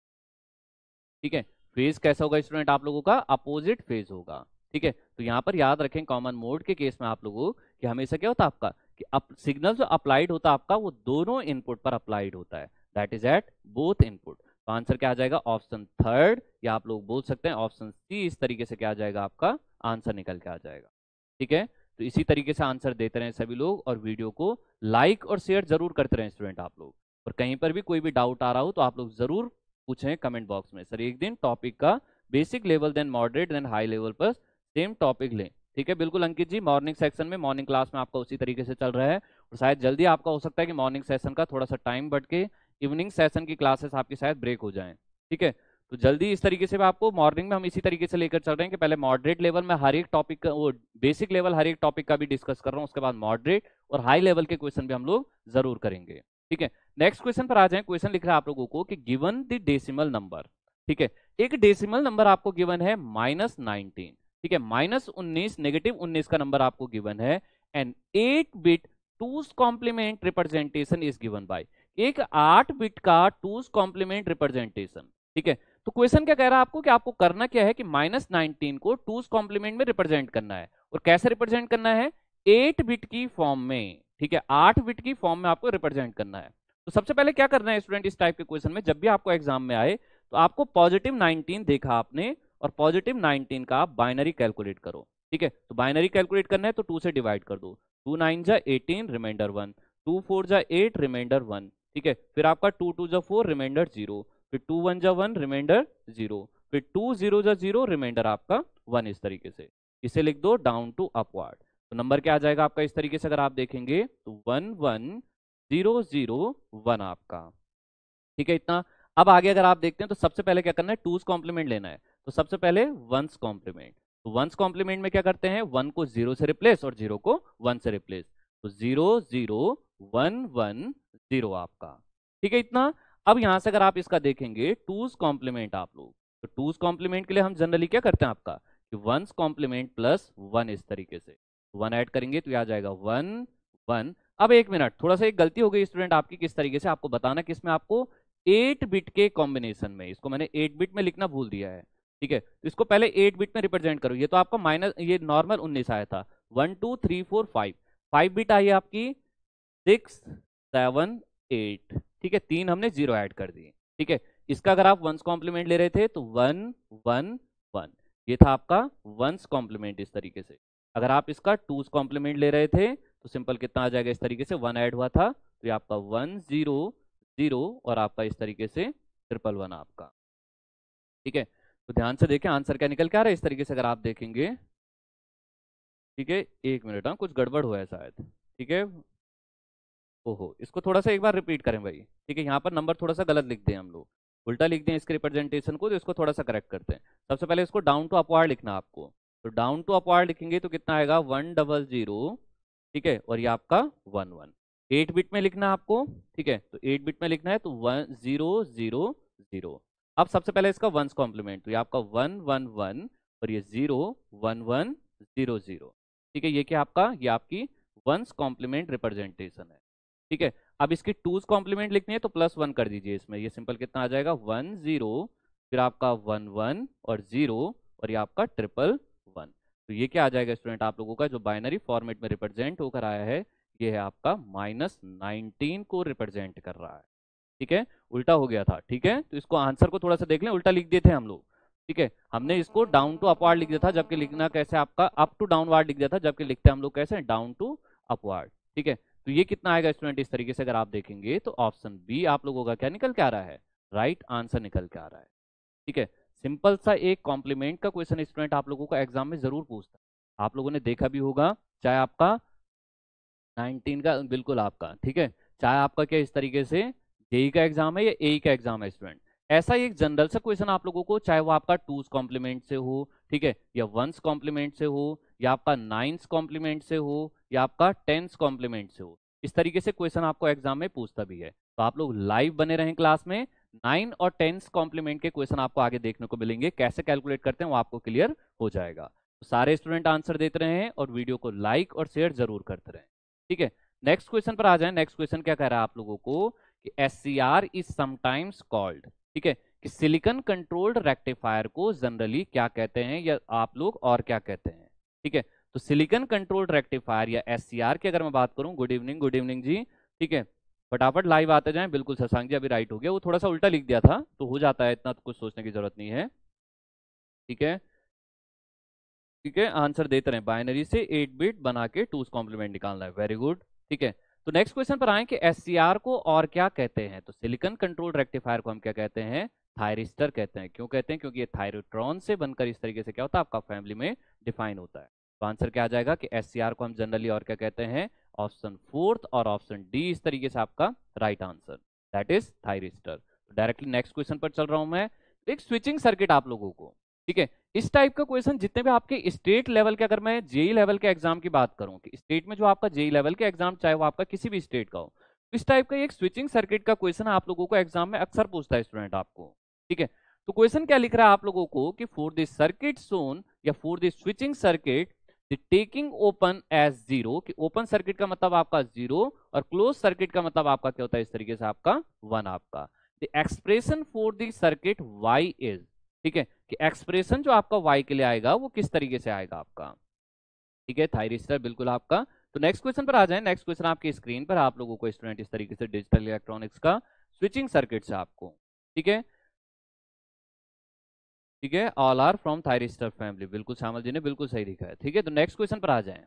ठीक है। फेज कैसा होगा स्टूडेंट आप लोगों का, अपोजिट फेज होगा, ठीक है। तो यहां पर याद रखें कॉमन मोड के केस में आप लोगों कि हमेशा क्या होता है आपका कि सिग्नल जो अप्लाइड होता है आपका वो दोनों इनपुट पर अप्लाइड होता है, that is at both input. तो आंसर क्या आ जाएगा, ऑप्शन थर्ड, या आप लोग बोल सकते हैं ऑप्शन सी, इस तरीके से क्या आ जाएगा आपका आंसर निकल के आ जाएगा, ठीक है। तो इसी तरीके से आंसर देते रहे सभी लोग, और वीडियो को लाइक और शेयर जरूर करते रहे स्टूडेंट आप लोग, और कहीं पर भी कोई भी डाउट आ रहा हो तो आप लोग जरूर पूछें कमेंट बॉक्स में, सर एक दिन टॉपिक का basic level then moderate then high level पर सेम टॉपिक लें, ठीक है। बिल्कुल अंकित जी, मॉर्निंग सेक्शन में मॉर्निंग क्लास में आपका उसी तरीके से चल रहा है, और शायद जल्दी आपका हो सकता है कि मॉर्निंग सेशन का थोड़ा सा टाइम बढ़ के इवनिंग सेशन की क्लासेस आपकी शायद ब्रेक हो जाएं, ठीक है। तो जल्दी इस तरीके से आपको मॉर्निंग में हम इसी तरीके से लेकर चल रहे हैं कि पहले मॉडरेट लेवल में हर एक टॉपिक का, वो बेसिक लेवल हर एक टॉपिक का भी डिस्कस कर रहा हूँ, उसके बाद मॉडरेट और हाई लेवल के क्वेश्चन भी हम लोग जरूर करेंगे, ठीक है। नेक्स्ट क्वेश्चन पर आ जाए, क्वेश्चन लिख रहा है आप लोगों को कि गिवन द डेसिमल नंबर, ठीक है, एक डेसिमल नंबर आपको गिवन है -19, ठीक है, -19 -19 का नंबर आपको गिवन है, and 8 bit two's complement representation is given by, एक 8 बिट का टूज कॉम्प्लीमेंट रिप्रेजेंटेशन, ठीक है। तो क्वेश्चन क्या कह रहा है आपको कि आपको करना क्या है कि -19 को टूज कॉम्प्लीमेंट में रिप्रेजेंट करना है, और कैसे रिप्रेजेंट करना है, 8 बिट की फॉर्म में, ठीक है, 8 बिट की फॉर्म में आपको रिप्रेजेंट करना है। तो सबसे पहले क्या करना है स्टूडेंट, इस टाइप के क्वेश्चन में जब भी आपको एग्जाम में आए तो आपको +19 देखा आपने, और +19 का आप बाइनरी कैलकुलेट करो, ठीक है। तो बाइनरी कैलकुलेट करना है तो 2 से डिवाइड कर दो, 2 9 जा 18 रिमाइंडर 1, 2 4 जा 8 रिमाइंडर 1, ठीक है। फिर आपका 2 2 जा 4 रिमाइंडर 0, फिर 2 1 जा 1 रिमाइंडर 0, फिर 2 0 जा 0 रिमाइंडर आपका 1, इस तरीके से इसे लिख दो डाउन टू अपवर्ड। तो नंबर क्या आ जाएगा आपका इस तरीके से अगर आप देखेंगे तो 1 1 0 0 1 आपका, ठीक है, इतना। अब आगे अगर आप देखते हैं तो सबसे पहले क्या करना है, टूज कॉम्प्लीमेंट लेना है, तो सबसे पहले वंस कॉम्प्लीमेंट, तो वंस कॉम्प्लीमेंट में क्या करते हैं, 1 को 0 से रिप्लेस और 0 को 1 से रिप्लेस, तो 0 0 1 1 0 आपका, ठीक है इतना। अब यहां से अगर आप इसका देखेंगे टूज कॉम्प्लीमेंट आप लोग, तो टूज कॉम्प्लीमेंट के लिए हम जनरली क्या करते हैं आपका कि वंस कॉम्प्लीमेंट प्लस 1 इस तरीके से 1 ऐड करेंगे तो यह आ जाएगा 1 1। अब एक मिनट, थोड़ा सा एक गलती हो गई स्टूडेंट आपकी, किस तरीके से आपको बताना कि इसमें आपको 8 बिट के कॉम्बिनेशन में, इसको मैंने 8 बिट में लिखना भूल दिया है, ठीक है, तो इसको पहले 8 बिट में रिप्रेजेंट करो। ये तो आपका माइनस, ये नॉर्मल 19 आया था, 1 2 3 4 5 5 बिट आई आपकी 6 7 8, ठीक है, 3 हमने 0 ऐड कर दिए, ठीक है। इसका अगर आप वंस कॉम्प्लीमेंट ले रहे थे तो 1 1 1, ये था आपका वंस कॉम्प्लीमेंट इस तरीके से। अगर आप इसका टूज कॉम्प्लीमेंट ले रहे थे तो सिंपल कितना आ जाएगा, इस तरीके से 1 ऐड हुआ था तो ये आपका 1 0 0 और आपका इस तरीके से 1 1 आपका, ठीक है। तो ध्यान से देखें आंसर क्या निकल के आ रहा है इस तरीके से अगर आप देखेंगे, ठीक है। एक मिनट, हाँ कुछ गड़बड़ हुआ है शायद, ठीक है। ओहो, इसको थोड़ा सा एक बार रिपीट करें भाई, ठीक है, यहाँ पर नंबर थोड़ा सा गलत लिख दें हम लोग, उल्टा लिख दें इसके रिप्रेजेंटेशन को, तो इसको थोड़ा सा करेक्ट करते हैं। सबसे पहले इसको डाउन टू अपवार्ड लिखना आपको, तो डाउन टू अपवार्ड लिखेंगे तो कितना आएगा 1 0 0, ठीक है, और ये आपका 1 1। 8 बिट में लिखना है आपको, ठीक है, तो 8 बिट में लिखना है तो 1 0 0 0। अब सबसे पहले इसका वंस कॉम्प्लीमेंट, तो ये आपका 1 1 1 और ये 0 1 1 0 0, ठीक है। ये क्या आपका, ये आपकी वंस कॉम्प्लीमेंट रिप्रेजेंटेशन है, ठीक है। अब इसकी टूज कॉम्प्लीमेंट लिखनी है तो +1 कर दीजिए इसमें, ये सिंपल कितना आ जाएगा 1 0, फिर आपका 1 1 और 0 और ये आपका 1 1 1। तो ये क्या आ जाएगा स्टूडेंट आप लोगों का जो बाइनरी फॉर्मेट में रिप्रेजेंट होकर आया है, ये है आपका -19 को रिप्रेजेंट कर रहा है, ठीक है। उल्टा हो गया था, ठीक है, तो इसको आंसर को थोड़ा सा देख लें, उल्टा लिख दिए थे हम लोग, ठीक है। हमने इसको डाउन टू अपवार्ड लिख दिया था, जबकि लिखना कैसे आपका अप टू डाउनवार्ड लिख दिया था, जबकि लिखते हम लोग कैसे डाउन टू अपवार्ड, ठीक है। तो ये कितना आएगा स्टूडेंट इस तरीके से अगर आप देखेंगे तो ऑप्शन बी आप लोगों का क्या निकल के आ रहा है, राइट आंसर निकल के आ रहा है, ठीक है। सिंपल सा एक कॉम्प्लीमेंट का क्वेश्चन स्टूडेंट आप लोगों को एग्जाम में जरूर पूछता है, आप लोगों ने देखा भी होगा, चाहे आपका 19 का, बिल्कुल आपका, ठीक है, चाहे आपका क्या इस तरीके से जेई का एग्जाम है या एई का एग्जाम है स्टूडेंट, ऐसा ही एक जनरल सा क्वेश्चन आप लोगों को, चाहे वो आपका टूज कॉम्प्लीमेंट से हो, ठीक है, या वंस कॉम्प्लीमेंट से हो, या आपका नाइन्स कॉम्प्लीमेंट से हो, या आपका टेंस कॉम्प्लीमेंट से हो, इस तरीके से क्वेश्चन आपको एग्जाम में पूछता भी है। तो आप लोग लाइव बने रहें क्लास में, 9 और 10 कॉम्प्लीमेंट के क्वेश्चन आपको आगे देखने को मिलेंगे, कैसे कैलकुलेट करते हैं वो आपको क्लियर हो जाएगा। तो सारे स्टूडेंट आंसर देते रहे हैं और वीडियो को लाइक और शेयर जरूर करते रहें, ठीक है। नेक्स्ट क्वेश्चन पर आ जाए। नेक्स्ट क्वेश्चन क्या कह रहा है आप लोगों को कि SCR इज समटाइम्स कॉल्ड, ठीक है, कि सिलिकॉन कंट्रोल्ड रेक्टिफायर को जनरली क्या कहते हैं, या आप लोग और क्या कहते हैं, ठीक है। तो सिलिकॉन कंट्रोल्ड रेक्टिफायर या SCR की अगर मैं बात करूं, गुड इवनिंग जी, ठीक है, फटाफट लाइव आते जाएं, बिल्कुल शशांक जी अभी राइट हो गया, वो थोड़ा सा उल्टा लिख दिया था तो हो जाता है, इतना तो कुछ सोचने की जरूरत नहीं है, ठीक है, ठीक है। आंसर देते रहे, बाइनरी से 8 बिट बना के टूज कॉम्प्लीमेंट निकालना है, वेरी गुड, ठीक है। तो नेक्स्ट क्वेश्चन पर आए कि SCR को और क्या कहते हैं, तो सिलिकॉन कंट्रोल रेक्टिफायर को हम क्या कहते हैं, थायरिस्टर कहते हैं। क्यों कहते हैं, क्योंकि ये थायरोट्रॉन से बनकर इस तरीके से क्या होता है आपका फैमिली में डिफाइन होता है। तो आंसर क्या आ जाएगा कि SCR को हम जनरली और क्या कहते हैं, ऑप्शन 4 और ऑप्शन डी इस तरीके से आपका right answer, that is thyristor. Directly next question पर चल रहा हूं मैं। एक स्विचिंग सर्किट आप लोगों को, ठीक है, इस टाइप का क्वेश्चन जितने भी आपके स्टेट लेवल के, अगर मैं जेई लेवल के एग्जाम की बात करूं कि स्टेट में जो आपका जेई लेवल के एग्जाम, चाहे वो आपका किसी भी स्टेट का हो, इस टाइप का एक स्विचिंग सर्किट का क्वेश्चन आप लोगों को एग्जाम में अक्सर पूछता है स्टूडेंट आपको, ठीक है। तो क्वेश्चन क्या लिख रहा है आप लोगों को कि फॉर दिस सर्किट सोन या for this switching circuit the taking open as 0, कि ओपन सर्किट का मतलब आपका 0 और क्लोज सर्किट का मतलब आपका क्या होता है इस तरीके से आपका 1 आपका। The expression for the circuit y is, ठीक है, कि एक्सप्रेशन जो आपका y के लिए आएगा वो किस तरीके से आएगा आपका, ठीक है, थायरिस्टर बिल्कुल आपका। तो नेक्स्ट क्वेश्चन पर आ जाए। नेक्स्ट क्वेश्चन आपकी स्क्रीन पर आप लोगों को स्टूडेंट इस तरीके से डिजिटल इलेक्ट्रॉनिक्स का स्विचिंग सर्किट से आपको, ठीक है, ठीक है, all are from thyristor family, बिल्कुल श्यामल जी ने बिल्कुल सही लिखा है, ठीक है। तो नेक्स्ट क्वेश्चन पर आ जाए।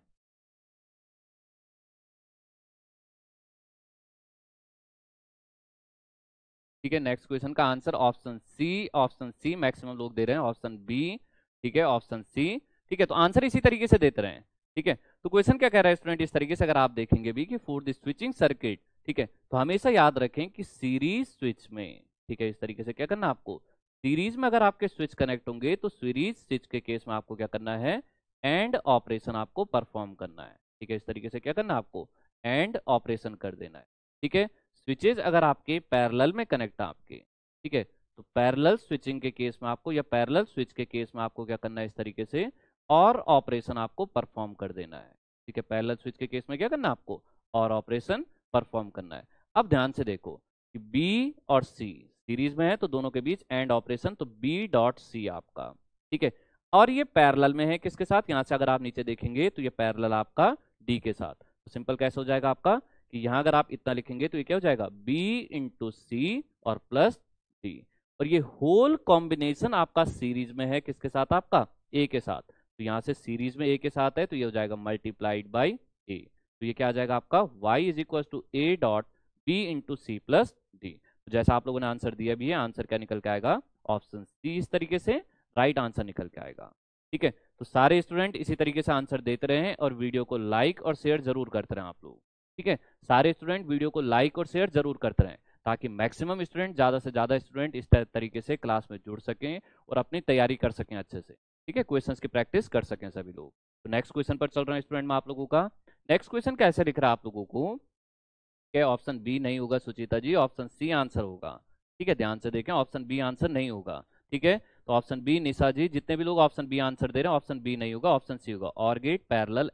ठीक है, नेक्स्ट क्वेश्चन का आंसर ऑप्शन सी मैक्सिमम लोग दे रहे हैं, ऑप्शन बी, ठीक है, ऑप्शन सी, ठीक है। तो आंसर इसी तरीके से देते रहे, ठीक है। तो क्वेश्चन क्या कह रहा है स्टूडेंट इस तरीके से अगर आप देखेंगे भी कि फॉर द स्विचिंग सर्किट, ठीक है, तो हमेशा याद रखें कि सीरीज स्विच में, ठीक है, इस तरीके से क्या करना आपको, सीरीज में अगर आपके स्विच कनेक्ट होंगे तो सीरीज स्विच के केस में आपको क्या करना है, एंड ऑपरेशन आपको परफॉर्म करना है। ठीक है, इस तरीके से क्या करना है आपको, एंड ऑपरेशन कर देना है। ठीक है, स्विचेज अगर आपके पैरेलल में कनेक्ट है आपके, ठीक है, तो पैरेलल स्विचिंग के केस में आपको या पैरेलल स्विच के केस में आपको क्या करना है, इस तरीके से और ऑपरेशन आपको परफॉर्म कर देना है। ठीक है, पैरेलल स्विच के केस में क्या करना है आपको, और ऑपरेशन परफॉर्म करना है। अब ध्यान से देखो कि बी और सी सीरीज में है तो दोनों के बीच एंड ऑपरेशन, तो बी डॉट सी आपका, ठीक है, और ये पैरेलल में है किसके साथ, यहां से अगर आप नीचे देखेंगे तो ये पैरेलल आपका डी के साथ। तो सिंपल कैसे हो जाएगा आपका कि यहां अगर आप इतना लिखेंगे तो ये क्या हो जाएगा, बी इंटू सी और प्लस डी, और ये होल कॉम्बिनेशन आपका सीरीज में है किसके साथ, आपका ए के साथ। तो यहां से सीरीज में ए के साथ है तो ये हो जाएगा मल्टीप्लाइड बाई ए, तो ये क्या आ जाएगा आपका y is equal to A dot B into C plus D. जैसा आप लोगों ने आंसर दिया भी है, आंसर क्या निकल के आएगा, ऑप्शन सी इस तरीके से राइट आंसर निकल के आएगा। ठीक है, तो सारे स्टूडेंट इसी तरीके से आंसर देते रहे और वीडियो को लाइक और शेयर जरूर करते रहें आप लोग। ठीक है, सारे स्टूडेंट वीडियो को लाइक और शेयर जरूर करते रहें ताकि मैक्सिमम स्टूडेंट, ज़्यादा से ज़्यादा स्टूडेंट इस तरीके से क्लास में जुड़ सकें और अपनी तैयारी कर सकें अच्छे से। ठीक है, क्वेश्चंस की प्रैक्टिस कर सकें सभी लोग। तो नेक्स्ट क्वेश्चन पर चल रहे हैं स्टूडेंट में आप लोगों का। नेक्स्ट क्वेश्चन कैसे लिख रहा है आप लोगों को, क्या ऑप्शन बी नहीं होगा सुचिता जी, ऑप्शन सी आंसर होगा। ठीक है, ध्यान से देखें, ऑप्शन बी आंसर नहीं होगा। ठीक है, तो ऑप्शन बी, निशा जी, जितने भी लोग ऑप्शन बी आंसर दे रहे हैं, ऑप्शन बी नहीं होगा, ऑप्शन सी होगा, और gate parallel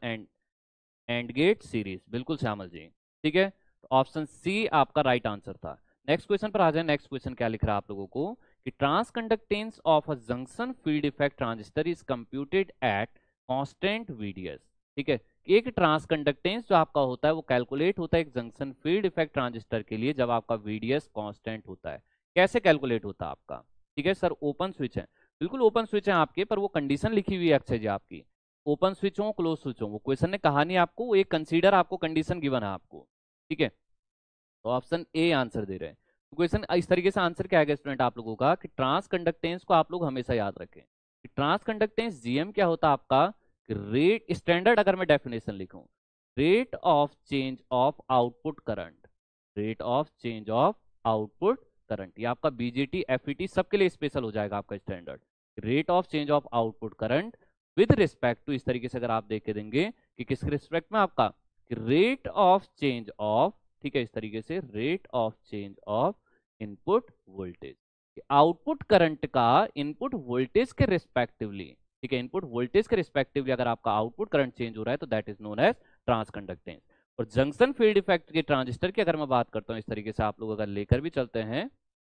and gate series, बिल्कुल श्यामल जी। ठीक है, तो ऑप्शन सी आपका राइट आंसर था। नेक्स्ट क्वेश्चन पर आ जाए। नेक्स्ट क्वेश्चन क्या लिख रहा है आप लोगों को कि transconductance of a junction field effect transistor is computed at constant VDS। ठीक है, एक ट्रांसकंडक्टेंस जो आपका होता है वो कैलकुलेट होता है एक जंक्शन फील्ड इफेक्ट ट्रांजिस्टर के लिए जब आपका VDS कांस्टेंट होता है। कैसे कैलकुलेट होता है आपका, ठीक है सर, ओपन स्विच है, बिल्कुल ओपन स्विच है आपके, पर वो कंडीशन लिखी हुई है अक्षय जी आपकी, ओपन स्विच हो क्लोज स्विच हो, वो क्वेश्चन ने कहा नहीं आपको, वो एक कंसीडर आपको कंडीशन गिवन है आपको। ठीक है, तो ऑप्शन ए आंसर दे रहे हैं। तो क्वेश्चन इस तरीके से आंसर क्या आएगा स्टूडेंट आप लोगों का कि ट्रांस कंडक्टेंस को आप लोग हमेशा याद रखें कि ट्रांस कंडक्टेंस जीएम क्या होता है आपका, रेट स्टैंडर्ड अगर मैं डेफिनेशन लिखूं, rate of change of output current, rate of change of output current, ये आपका बीजेटी एफईटी सबके लिए स्पेशल हो जाएगा आपका standard, rate of change of output current with respect to, इस तरीके से अगर आप देख के देंगे कि किसके रिस्पेक्ट में आपका, रेट ऑफ चेंज ऑफ, ठीक है, इस तरीके से rate of change of input voltage, output current का इनपुट वोल्टेज के रिस्पेक्टिवली, ठीक है, इनपुट वोल्टेज के रिस्पेक्टिवली अगर आपका आउटपुट करंट चेंज हो रहा है तो that is known as transconductance. और जंक्शन फील्ड इफेक्ट के ट्रांजिस्टर की अगर मैं बात करता हूं, इस तरीके से आप लोग अगर लेकर भी चलते हैं,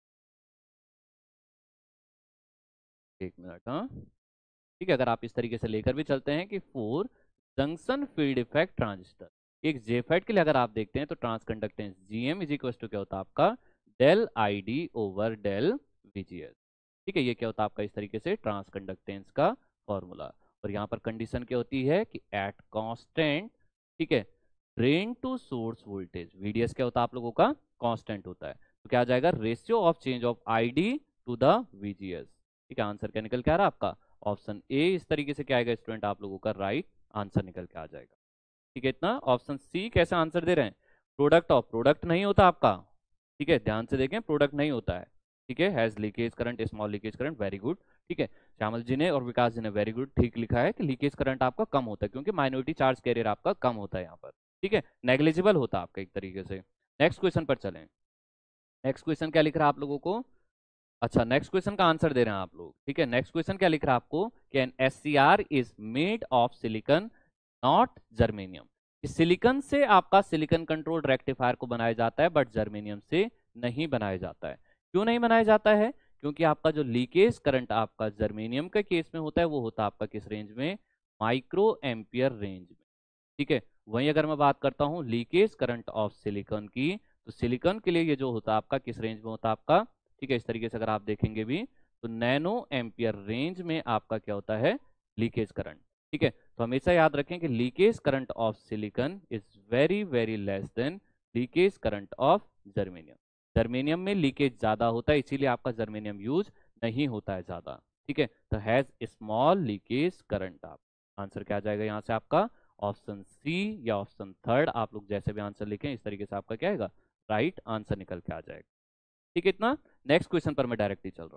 एक मिनट, हाँ, ठीक है, अगर आप इस तरीके से लेकर भी चलते हैं कि for junction field effect transistor, एक जेफेट के लिए अगर आप देखते हैं तो transconductance GM is equal to क्या होता है आपका, del ID over del VGS. ठीक है, ये क्या होता है आपका इस तरीके से ट्रांसकंडक्टेंस का फॉर्मूला। और यहाँ पर कंडीशन क्या होती है कि एट कांस्टेंट, ठीक है, drain to source voltage, VDS क्या होता है आप लोगों का, कांस्टेंट होता है, तो क्या आ जाएगा, ratio of change of ID to the VGS। ठीक है, आंसर क्या निकल के आ रहा है आपका, ऑप्शन ए इस तरीके से क्या आएगा स्टूडेंट आप लोगों का राइट आंसर निकल के आ जाएगा। ठीक है, इतना। ऑप्शन सी कैसे आंसर दे रहे हैं, प्रोडक्ट ऑफ, प्रोडक्ट नहीं होता आपका, ठीक है, ध्यान से देखें, प्रोडक्ट नहीं होता है। ठीक है, has leakage current, small leakage current, very good. ठीक है, श्यामल जी ने और विकास जी ने वेरी गुड ठीक लिखा है कि लीकेज करंट आपका कम होता है क्योंकि माइनॉरिटी चार्ज कैरियर आपका कम होता है यहाँ पर। ठीक है, नेग्लिजिबल होता है आपका एक तरीके से। नेक्स्ट क्वेश्चन पर चलें। नेक्स्ट क्वेश्चन क्या लिख रहा है आप लोगों को, अच्छा नेक्स्ट क्वेश्चन का आंसर दे रहे हैं आप लोग। ठीक है, नेक्स्ट क्वेश्चन क्या लिख रहा है आपको कि an SCR is made of silicon not germanium, silicon से आपका सिलिकॉन कंट्रोल रेक्टिफायर को बनाया जाता है बट जर्मेनियम से नहीं बनाया जाता है। क्यों नहीं बनाया जाता है, क्योंकि आपका जो लीकेज करंट आपका जर्मेनियम के केस में होता है वो होता है आपका किस रेंज में, माइक्रो एम्पियर रेंज में। ठीक है, वहीं अगर मैं बात करता हूं लीकेज करंट ऑफ सिलिकॉन की, तो सिलिकॉन के लिए ये जो होता है आपका किस रेंज में होता है आपका, ठीक है, इस तरीके से अगर आप देखेंगे भी तो नैनो एम्पियर रेंज में आपका क्या होता है, लीकेज करंट। ठीक है, तो हमेशा याद रखें कि leakage current of silicon is very very less than leakage current of germanium. Germanium में लीकेज ज्यादा होता है इसीलिए आपका जर्मेनियम यूज नहीं होता है ज्यादा। ठीक है, तो हैज स्मॉल लीकेज करंट, आप आंसर क्या आ जाएगा यहाँ से आपका, ऑप्शन सी या ऑप्शन थर्ड, आप लोग जैसे भी आंसर लिखें इस तरीके से आपका क्या आएगा, राइट आंसर निकल के आ जाएगा। ठीक है, इतना। नेक्स्ट क्वेश्चन पर मैं डायरेक्टली चल रहा हूँ।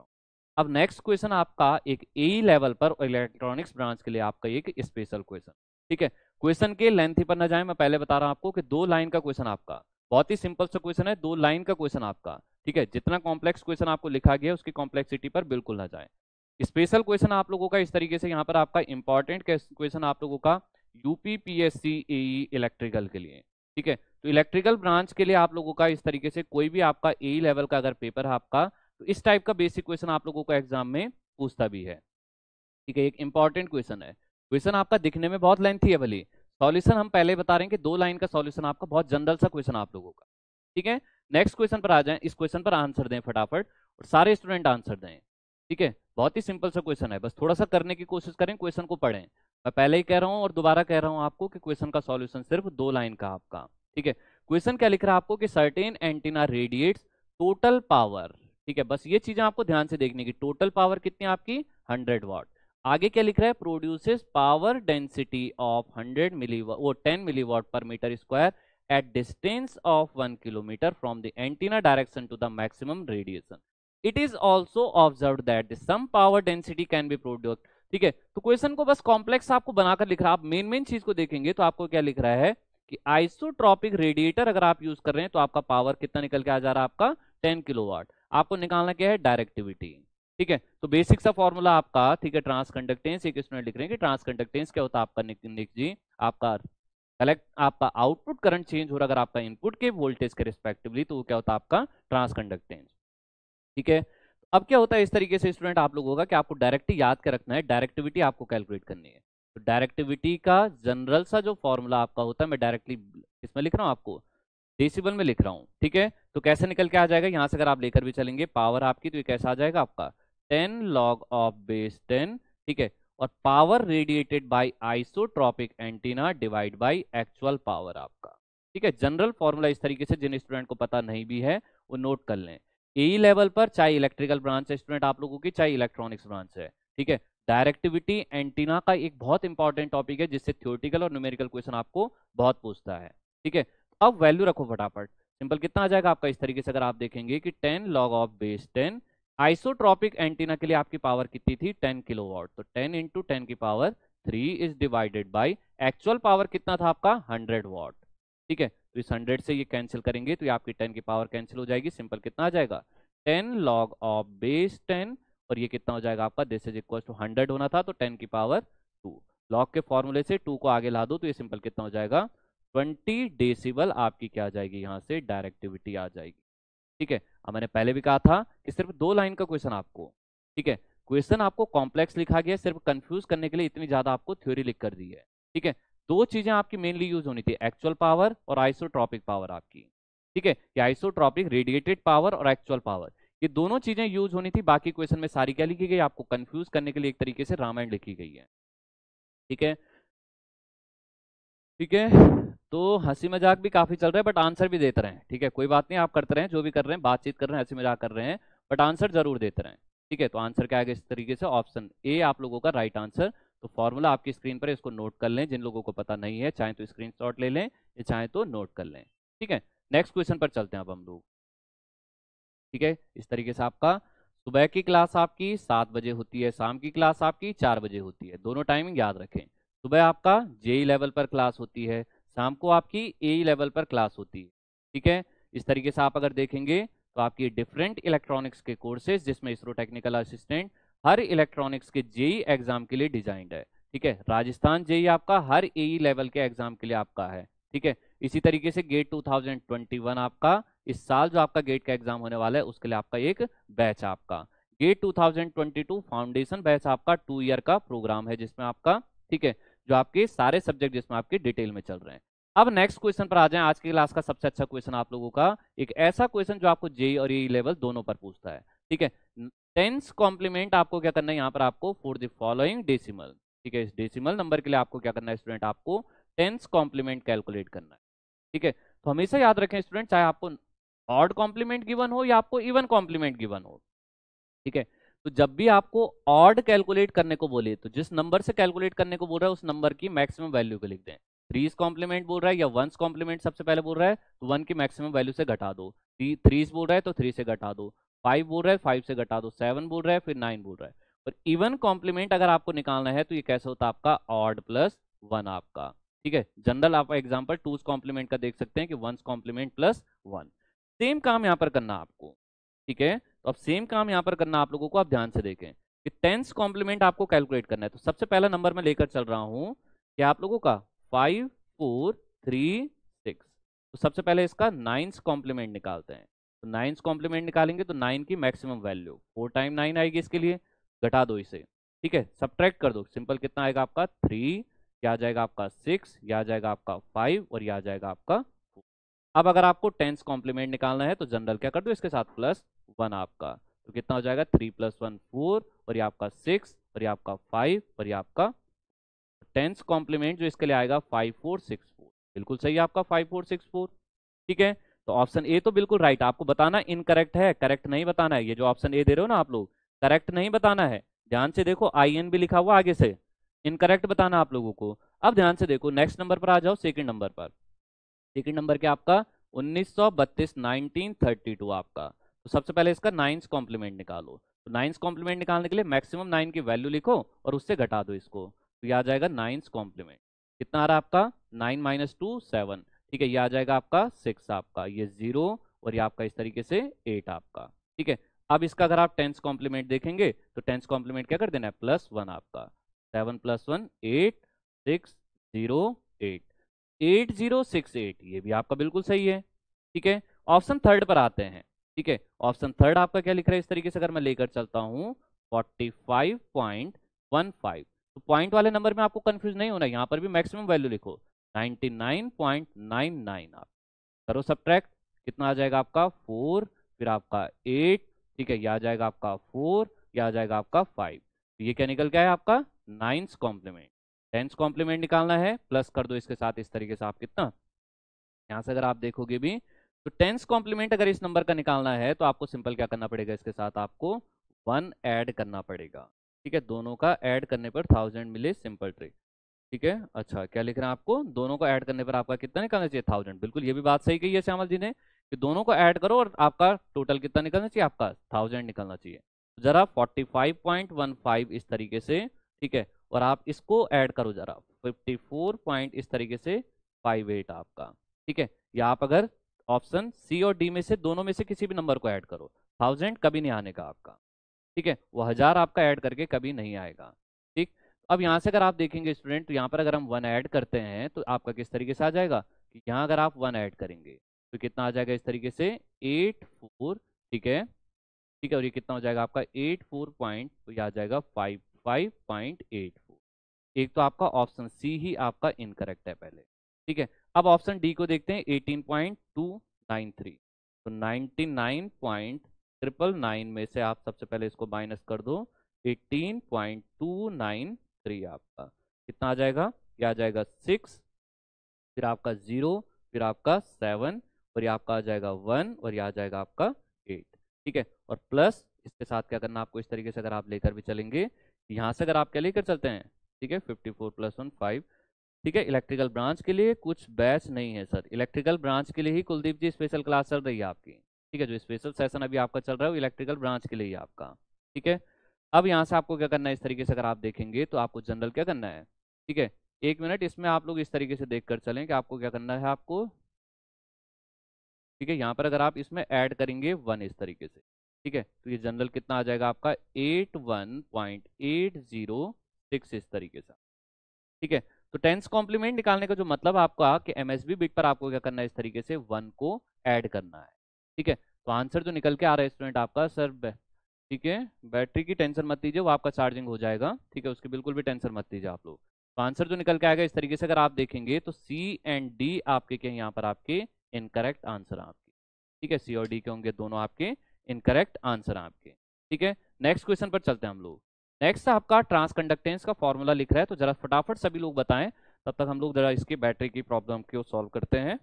अब नेक्स्ट क्वेश्चन आपका एक ए लेवल पर इलेक्ट्रॉनिक्स ब्रांच के लिए आपका एक स्पेशल क्वेश्चन, ठीक है। क्वेश्चन के लेंथ पर ना जाए, मैं पहले बता रहा हूं आपको कि 2 लाइन का क्वेश्चन आपका, बहुत ही सिंपल सा क्वेश्चन है, 2 लाइन का क्वेश्चन आपका, ठीक है। जितना कॉम्प्लेक्स क्वेश्चन आपको लिखा गया है उसकी कॉम्प्लेक्सिटी पर बिल्कुल ना जाए। स्पेशल क्वेश्चन आप लोगों का इस तरीके से, यहाँ पर आपका इंपॉर्टेंट क्वेश्चन आप लोगों का यूपीपीएससी एई इलेक्ट्रिकल के लिए, ठीक है। तो इलेक्ट्रिकल ब्रांच के लिए आप लोगों का इस तरीके से कोई भी आपका ए लेवल का अगर पेपर है आपका, तो इस टाइप का बेसिक क्वेश्चन आप लोगों को एग्जाम में पूछता भी है, ठीक है। एक इंपॉर्टेंट क्वेश्चन है, क्वेश्चन आपका दिखने में बहुत लेंथी है भले, सॉल्यूशन हम पहले बता रहे हैं कि 2 लाइन का सॉल्यूशन आपका, बहुत जनरल सा क्वेश्चन आप लोगों का, ठीक है। नेक्स्ट क्वेश्चन पर आ जाएं, इस क्वेश्चन पर आंसर दें फटाफट और सारे स्टूडेंट आंसर दें, ठीक है। बहुत ही सिंपल सा क्वेश्चन है, बस थोड़ा सा करने की कोशिश करें, क्वेश्चन को पढ़ें। मैं पहले ही कह रहा हूं और दोबारा कह रहा हूं आपको कि क्वेश्चन का सॉल्यूशन सिर्फ 2 लाइन का आपका, ठीक है। क्वेश्चन क्या लिख रहा है आपको कि certain antenna radiates total power, ठीक है। बस ये चीजें आपको ध्यान से देखने की, टोटल पावर कितनी आपकी 100 वाट। आगे क्या लिख रहा है, produces power density of 100 milliwatt, वो 10 milliwatt per metre square at distance of 1 kilometer from the antenna direction to the maximum radiation. It is also observed that the some power density can be produced, ठीक है। तो question को बस complex आपको बनाकर लिख रहा है, आप मेन चीज को देखेंगे तो आपको क्या लिख रहा है कि आइसोट्रॉपिक रेडिएटर अगर आप यूज कर रहे हैं तो आपका पावर कितना निकल के आ जा रहा है आपका 10 किलोवाट। आपको निकालना क्या है, डायरेक्टिविटी, ठीक है। तो बेसिक सा फॉर्मूला आपका, ठीक है, ट्रांसकंडक्टेंस, एक स्टूडेंट लिख रहे हैं कि ट्रांसकंडक्टेंस क्या होता है आपका, निक जी आपका कलेक्ट, आपका आउटपुट करंट चेंज हो रहा है अगर आपका इनपुट के वोल्टेज के रिस्पेक्टिवली, तो वो क्या होता है आपका ट्रांसकंडक्टेंस, ठीक है। अब क्या होता है इस तरीके से स्टूडेंट आप लोग होगा कि आपको डायरेक्टली याद कर रखना है, डायरेक्टिविटी आपको कैलकुलेट करनी है। तो डायरेक्टिविटी का जनरल सा जो फॉर्मूला आपका होता है, मैं डायरेक्टली इसमें लिख रहा हूं आपको, डेसिबल में लिख रहा हूं, ठीक है। तो कैसे निकल के आ जाएगा, यहां से अगर आप लेकर भी चलेंगे पावर आपकी, तो ये कैसा आ जाएगा आपका 10 log ऑफ बेस 10, ठीक है। और power radiated by isotropic antenna divide by actual power आपका, ठीक है। जनरल फॉर्मूला इस तरीके से, जिन स्टूडेंट को पता नहीं भी है वो नोट कर लें। ए लेवल पर चाहे इलेक्ट्रिकल ब्रांच है स्टूडेंट आप लोगों की, चाहे इलेक्ट्रॉनिक्स ब्रांच है, ठीक है, डायरेक्टिविटी एंटीना का एक बहुत इंपॉर्टेंट टॉपिक है जिससे थ्योरेटिकल और न्यूमेरिकल क्वेश्चन आपको बहुत पूछता है, ठीक है। अब वैल्यू रखो फटाफट, सिंपल कितना आ जाएगा आपका इस तरीके से, अगर आप देखेंगे कि 10 log of base 10, isotropic antenna के लिए आपकी पावर कितनी थी 10 किलोवाट, तो 10 इंटू 10 की power 3 is divided by actual power कितना था आपका 100 वाट, ठीक है। तो इस 100 से ये कैंसिल करेंगे तो ये आपकी 10 की पावर कैंसिल हो जाएगी, सिंपल कितना आ जाएगा 10 log ऑफ बेस 10, और ये कितना हो जाएगा आपका, दिस इज इक्वल टू 100 होना था तो 10 की पावर 2, लॉग के फॉर्मूले से 2 को आगे ला दो तो ये सिंपल कितना हो जाएगा 20 डेसिबल आपकी क्या आ जाएगी, यहाँ से डायरेक्टिविटी आ जाएगी, ठीक है। अब मैंने पहले भी कहा था कि सिर्फ 2 लाइन का क्वेश्चन आपको, ठीक है, क्वेश्चन आपको कॉम्प्लेक्स लिखा गया, सिर्फ कंफ्यूज करने के लिए इतनी ज्यादा आपको थ्योरी लिख कर दी है, ठीक है। 2 चीजें आपकी मेनली यूज होनी थी, एक्चुअल पावर और आइसोट्रॉपिक पावर आपकी, ठीक है। ये आइसोट्रॉपिक रेडिएटेड पावर और एक्चुअल पावर, ये दोनों चीजें यूज होनी थी, बाकी क्वेश्चन में सारी क्या लिखी गई, आपको कंफ्यूज करने के लिए एक तरीके से रामायण लिखी गई है, ठीक है, ठीक है। तो हंसी मजाक भी काफी चल रहा है बट आंसर भी देते रहे, ठीक है, कोई बात नहीं, आप करते रहें जो भी कर रहे हैं, बातचीत कर रहे हैं, हंसी मजाक कर रहे हैं, बट आंसर जरूर देते रहें, ठीक है। तो आंसर क्या आएगा इस तरीके से, ऑप्शन ए आप लोगों का राइट आंसर। तो फॉर्मूला आपकी स्क्रीन पर, इसको नोट कर लें, जिन लोगों को पता नहीं है चाहे तो स्क्रीनशॉट ले लें या चाहे तो नोट कर लें, ठीक है। नेक्स्ट क्वेश्चन पर चलते हैं अब हम लोग, ठीक है। इस तरीके से आपका सुबह की क्लास आपकी 7 बजे होती है, शाम की क्लास आपकी 4 बजे होती है, दोनों टाइमिंग याद रखें। सुबह आपका जेई लेवल पर क्लास होती है, शाम को आपकी एई लेवल पर क्लास होती है, ठीक है। इस तरीके से आप अगर देखेंगे तो आपकी डिफरेंट इलेक्ट्रॉनिक्स के कोर्सेज, जिसमें इसरो टेक्निकल असिस्टेंट हर इलेक्ट्रॉनिक्स के जेई एग्जाम के लिए डिजाइंड है, ठीक है। राजस्थान जेई आपका हर एई लेवल के एग्जाम के लिए आपका है, ठीक है। इसी तरीके से गेट 2021 आपका, इस साल जो आपका गेट का एग्जाम होने वाला है उसके लिए आपका एक बैच आपका, गेट 2022 फाउंडेशन बैच आपका 2 ईयर का प्रोग्राम है जिसमें आपका, ठीक है, जो आपके सारे सब्जेक्ट जिसमें आपके डिटेल में चल रहे हैं। अब नेक्स्ट क्वेश्चन पर आ जाएं, आज की क्लास का सबसे अच्छा क्वेश्चन आप लोगों का, एक ऐसा क्वेश्चन जो आपको जेई और ई लेवल दोनों पर पूछता है, ठीक है। टेंस कॉम्प्लीमेंट आपको क्या करना है यहाँ पर, आपको फॉर द फॉलोइंग डेसिमल, ठीक है, इस डेसिमल नंबर के लिए आपको क्या करना है स्टूडेंट, आपको टेंस कॉम्प्लीमेंट कैलकुलेट करना है, ठीक है। तो हमेशा याद रखें स्टूडेंट, चाहे आपको ऑड कॉम्प्लीमेंट गिवन हो या आपको इवन कॉम्प्लीमेंट गिवन हो, ठीक है, तो जब भी आपको ऑड कैलकुलेट करने को बोले तो जिस नंबर से कैलकुलेट करने को बोल रहा है उस नंबर की मैक्सिमम वैल्यू को लिख दें। 3's कॉम्प्लीमेंट बोल रहा है या 1's कॉम्प्लीमेंट सबसे पहले बोल रहा है तो 1 की मैक्सिमम वैल्यू से घटा दो, 3's बोल रहा है तो 3 से घटा दो, 5 बोल रहा है, 5 से घटा दो 7 बोल रहा है, फिर 9 बोल रहा है। और इवन कॉम्प्लीमेंट अगर आपको निकालना है तो ये कैसे होता है आपका ऑड प्लस वन आपका। ठीक है, जनरल आप एग्जांपल टूज कॉम्प्लीमेंट का देख सकते हैं कि one's complement plus one. Same काम यहाँ पर करना आपको। ठीक है, तो अब सेम काम यहाँ पर करना आप लोगों को, आप ध्यान से देखें कि टेंस कॉम्प्लीमेंट आपको कैलकुलेट करना है। तो सबसे पहला नंबर मैं लेकर चल रहा हूँ कि आप लोगों का 5 4 3 6। तो सबसे पहले इसका नाइन्स कॉम्प्लीमेंट निकालते हैं। तो नाइन्स कॉम्प्लीमेंट निकालेंगे तो 9 की मैक्सिमम वैल्यू 4 टाइम 9 आएगी इसके लिए, घटा दो इसे। ठीक है, सब्ट्रैक्ट कर दो, सिंपल कितना आएगा आपका 3, यह आ जाएगा आपका 6, यह आ जाएगा आपका 5 और यह आ जाएगा आपका 4। अब अगर आपको टेंस कॉम्प्लीमेंट निकालना है तो जनरल क्या कर दो इसके साथ प्लस वन आपका। तो कितना हो जाएगा 3 + 1 4 और ये आपका 6 और ये आपका 5 और ये आपका टेंस कॉम्प्लीमेंट जो इसके लिए आएगा 5464। बिल्कुल सही है आपका 5464। ठीक है, तो ऑप्शन ए तो बिल्कुल राइट, आपको बताना इनकरेक्ट है, करेक्ट नहीं बताना है। ये जो ऑप्शन ए दे रहे हो ना आप लोग, करेक्ट नहीं बताना है। ध्यान से देखो आई एन भी लिखा हुआ आगे से, इनकरेक्ट बताना आप लोगों को। अब ध्यान से देखो नेक्स्ट नंबर पर आ जाओ, सेकंड नंबर पर। सेकंड नंबर क्या आपका 1932 1932 आपका। तो सबसे पहले इसका नाइन्स कॉम्प्लीमेंट निकालो। तो नाइन्स कॉम्प्लीमेंट निकालने के लिए मैक्सिमम 9 की वैल्यू लिखो और उससे घटा दो इसको, तो ये आ जाएगा नाइन्स कॉम्प्लीमेंट। कितना आ रहा है आपका 9 - 2 7। ठीक है, ये आ जाएगा आपका 6 आपका, ये 0 और ये आपका इस तरीके से 8 आपका। ठीक है, अब इसका अगर आप टेंस कॉम्प्लीमेंट देखेंगे तो टेंस कॉम्प्लीमेंट क्या कर देना है प्लस वन आपका। 7 + 1 8 6 0 8 8068, ये भी आपका बिल्कुल सही है। ठीक है, ऑप्शन थर्ड पर आते हैं। ठीक है, ऑप्शन थर्ड आपका क्या लिख रहा है इस तरीके से अगर मैं लेकर चलता हूं 45.15। तो पॉइंट वाले नंबर में आपको कंफ्यूज नहीं होना, यहां पर भी मैक्सिमम वैल्यू लिखो 99.99 आप करो सब्ट्रैक्ट। कितना आ जाएगा आपका 4, फिर आपका 8। ठीक है, यह आ जाएगा आपका 4, यह आ जाएगा आपका 5। ये क्या निकल गया है आपका नाइन्स कॉम्प्लीमेंट। टेंस कॉम्प्लीमेंट निकालना है, प्लस कर दो इसके साथ इस तरीके से आप कितना। यहां से अगर आप देखोगे भी तो टेंस कॉम्प्लीमेंट अगर इस नंबर का निकालना है तो आपको सिंपल क्या करना पड़ेगा, इसके साथ आपको वन ऐड करना पड़ेगा। ठीक है, दोनों का ऐड करने पर 1000 मिले, सिंपल ट्रिक। ठीक है, अच्छा क्या लिख रहे हैं आपको, दोनों को ऐड करने पर आपका कितना निकलना चाहिए 1000। बिल्कुल ये भी बात सही कही है श्यामल जी ने कि दोनों को ऐड करो और आपका टोटल कितना निकलना चाहिए, आपका 1000 निकलना चाहिए। जरा 45.15 इस तरीके से। ठीक है, और आप इसको ऐड करो जरा 54 पॉइंट इस तरीके से 58 आपका। ठीक है, या आप अगर ऑप्शन सी और डी में से दोनों में से किसी भी नंबर को ऐड करो, 1000 कभी नहीं आने का आपका। ठीक है, वो 1000 आपका ऐड करके कभी नहीं आएगा। ठीक, अब यहाँ से अगर आप देखेंगे स्टूडेंट, तो यहाँ पर अगर हम वन ऐड करते हैं तो आपका किस तरीके से आ जाएगा कि यहाँ अगर आप वन ऐड करेंगे तो कितना आ जाएगा इस तरीके से 84। ठीक है, ठीक है, और ये कितना हो जाएगा आपका 84 पॉइंट, तो ये आ जाएगा 55.84। एक तो आपका ऑप्शन सी ही आपका इनकरेक्ट है पहले। ठीक है, अब ऑप्शन डी को देखते हैं 18.293। तो 99.999 में से आप सबसे पहले इसको माइनस कर दो 18.293 आपका कितना आ जाएगा, ये आ जाएगा 6, फिर आपका 0, फिर आपका 7 और ये आपका आ जाएगा 1 और ये आ जाएगा आपका 8। ठीक है, और प्लस इसके साथ क्या करना आपको इस तरीके से अगर आप लेकर भी चलेंगे, यहाँ से अगर आप क्या लेकर चलते हैं। ठीक है, 54 + 1 5। ठीक है, इलेक्ट्रिकल ब्रांच के लिए कुछ बैच नहीं है सर, इलेक्ट्रिकल ब्रांच के लिए ही कुलदीप जी स्पेशल क्लास चल रही है आपकी। ठीक है, जो स्पेशल सेशन अभी आपका चल रहा है वो इलेक्ट्रिकल ब्रांच के लिए ही आपका। ठीक है, अब यहाँ से आपको क्या करना है इस तरीके से अगर आप देखेंगे तो आपको जनरल क्या करना है। ठीक है, एक मिनट इसमें आप लोग इस तरीके से देख कर चलें कि आपको क्या करना है आपको। ठीक है, यहाँ पर अगर आप इसमें ऐड करेंगे वन इस तरीके से। ठीक है, तो ये जनरल कितना आ जाएगा आपका 81.806 इस तरीके से। ठीक है, तो टेंस कॉम्प्लीमेंट निकालने का जो मतलब आपका कि एमएसबी बिट पर आपको क्या करना है इस तरीके से वन को ऐड करना है। ठीक है, तो आंसर जो निकल के आ रहा है स्टूडेंट आपका सर ठीक है, बैटरी की टेंशन मत लीजिए, वो आपका चार्जिंग हो जाएगा। ठीक है, उसकी बिल्कुल भी टेंशन मत लीजिए आप लोग। तो आंसर जो निकल के आएगा इस तरीके से अगर आप देखेंगे तो सी एंड डी आपके क्या यहाँ पर आपके इनकरेक्ट आंसर आपके। ठीक है, सी और डी के होंगे दोनों आपके इनकरेक्ट आंसर आपके। ठीक है, नेक्स्ट क्वेश्चन पर चलते हैं हम लोग। नेक्स्ट आपका ट्रांसकंडक्टेंस का फॉर्मूला लिख रहा है, तो जरा फटाफट सभी लोग बताएं, तब तक हम लोग जरा इसकी बैटरी की प्रॉब्लम को सॉल्व करते हैं।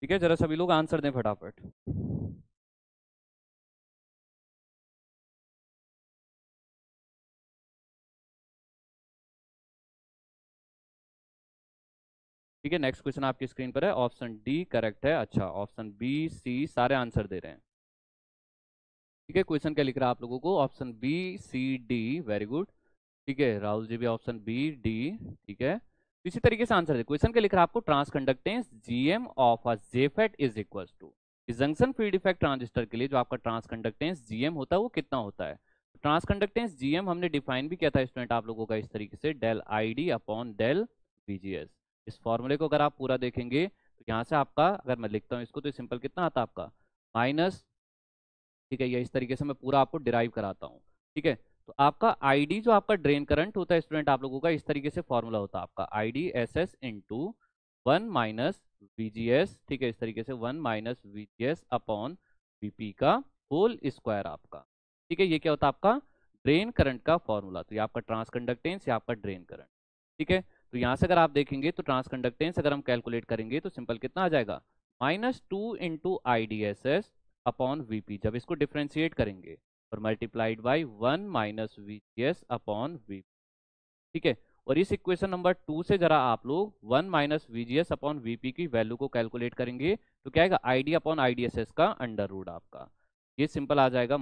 ठीक है, जरा सभी लोग आंसर दें फटाफट। ठीक है, नेक्स्ट क्वेश्चन आपकी स्क्रीन पर है, ऑप्शन डी करेक्ट है। अच्छा, ऑप्शन बी सी सारे आंसर दे रहे हैं। ठीक है, क्वेश्चन क्या लिख रहा है आप लोगों को, option B C D, very good. ठीक है, राहुल जी भी ऑप्शन बी डी। ठीक है, तो इसी तरीके से आंसर दे। क्वेश्चन क्या लिख रहा है आपको, transconductance GM of a JFET is equal to, junction field effect transistor के लिए जो आपका ट्रांसकंडक्टेंस जीएम होता है वो कितना होता है। ट्रांसकंडक्टेंस जीएम हमने डिफाइन भी किया था स्टूडेंट आप लोगों का इस तरीके से, del I D upon del VGS. इस फॉर्मूले को अगर आप पूरा देखेंगे तो यहाँ से आपका, अगर मैं लिखता हूँ इसको, तो सिंपल कितना आता है आपका माइनस। ठीक है, ये इस तरीके से मैं पूरा आपको डिराइव कराता हूँ। ठीक है, तो आपका आईडी जो आपका ड्रेन करंट होता है स्टूडेंट आप लोगों का, इस तरीके से फॉर्मूला होता है आपका ID S S into one minus VGS. ठीक है, इस तरीके से one minus VGS upon VP का होल स्क्वायर आपका। ठीक है, ये क्या होता है आपका ड्रेन करंट का फॉर्मूला। तो ये आपका ट्रांसकंडक्टेंस, ये आपका ड्रेन करंट। ठीक है, तो यहाँ से अगर आप देखेंगे तो ट्रांसकंडक्टेंस अगर हम कैलकुलेट करेंगे तो सिंपल कितना आ जाएगा, -2 into I D S S upon VP. जब इसको डिफ्रेंशिएट करेंगे और multiplied by one minus VGS upon V. ठीक है, और इस इक्वेशन नंबर 2 से जरा आप लोग one minus VGS upon VP की वैल्यू को कैलकुलेट करेंगे तो क्या आएगा, आईडी अपॉन आईडीएसएस का अंडर रूट आपका। ये सिंपल आ जाएगा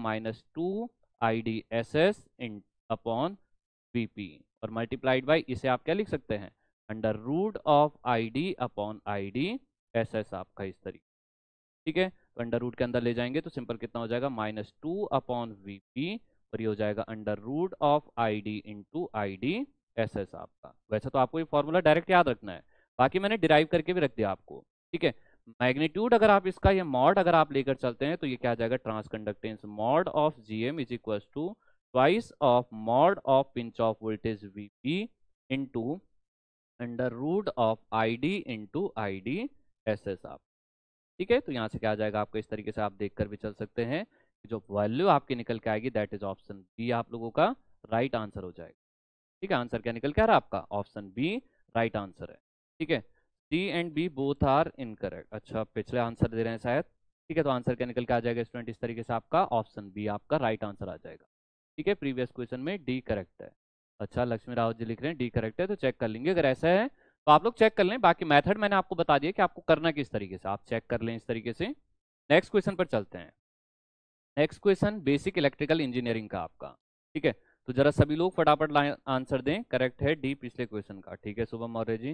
-2 आईडीएसएस इन अपॉन वीपी, और मल्टीप्लाइड बाई इसे आप क्या लिख सकते हैं, under root of ID upon ID S S आपका इस तरीके। ठीक है, तो अंडर रूट के अंदर ले जाएंगे तो सिंपल कितना हो जाएगा, -2 अपॉन वीपी, और ये हो जाएगा under root of I D into I D S S आपका। वैसे तो आपको ये फॉर्मूला डायरेक्ट याद रखना है, बाकी मैंने डिराइव करके भी रख दिया आपको। ठीक है, मैग्नीट्यूड अगर आप इसका ये मॉड अगर आप लेकर चलते हैं तो ये क्या आ जाएगा, transconductance mod of GM is equal to twice of mod of pinch off voltage VP into under root of I D into I D S S आप। ठीक है, तो यहाँ से क्या आ जाएगा आपको, इस तरीके से आप देखकर भी चल सकते हैं कि जो वैल्यू आपकी निकल के आएगी दैट इज ऑप्शन बी आप लोगों का राइट आंसर हो जाएगा। ठीक है, आंसर क्या निकल के आ रहा है आपका, ऑप्शन बी राइट आंसर है। ठीक है, C and B both are incorrect. अच्छा, पिछले आंसर दे रहे हैं शायद। ठीक है, तो आंसर क्या निकल के आ जाएगा स्टूडेंट, इस तरीके से आपका ऑप्शन बी आपका राइट आंसर आ जाएगा। ठीक है, प्रीवियस क्वेश्चन में डी करेक्ट है। अच्छा, लक्ष्मी राव जी लिख रहे हैं डी करेक्ट है, तो चेक कर लेंगे अगर ऐसा है तो आप लोग चेक कर लें। बाकी मेथड मैंने आपको बता दिया कि आपको करना किस तरीके से, आप चेक कर लें इस तरीके से। नेक्स्ट क्वेश्चन पर चलते हैं। Next question basic electrical engineering का आपका। ठीक है, तो जरा सभी लोग फटाफट आंसर दें, करेक्ट है डी पिछले क्वेश्चन का। ठीक है, शुभम मौर्य जी।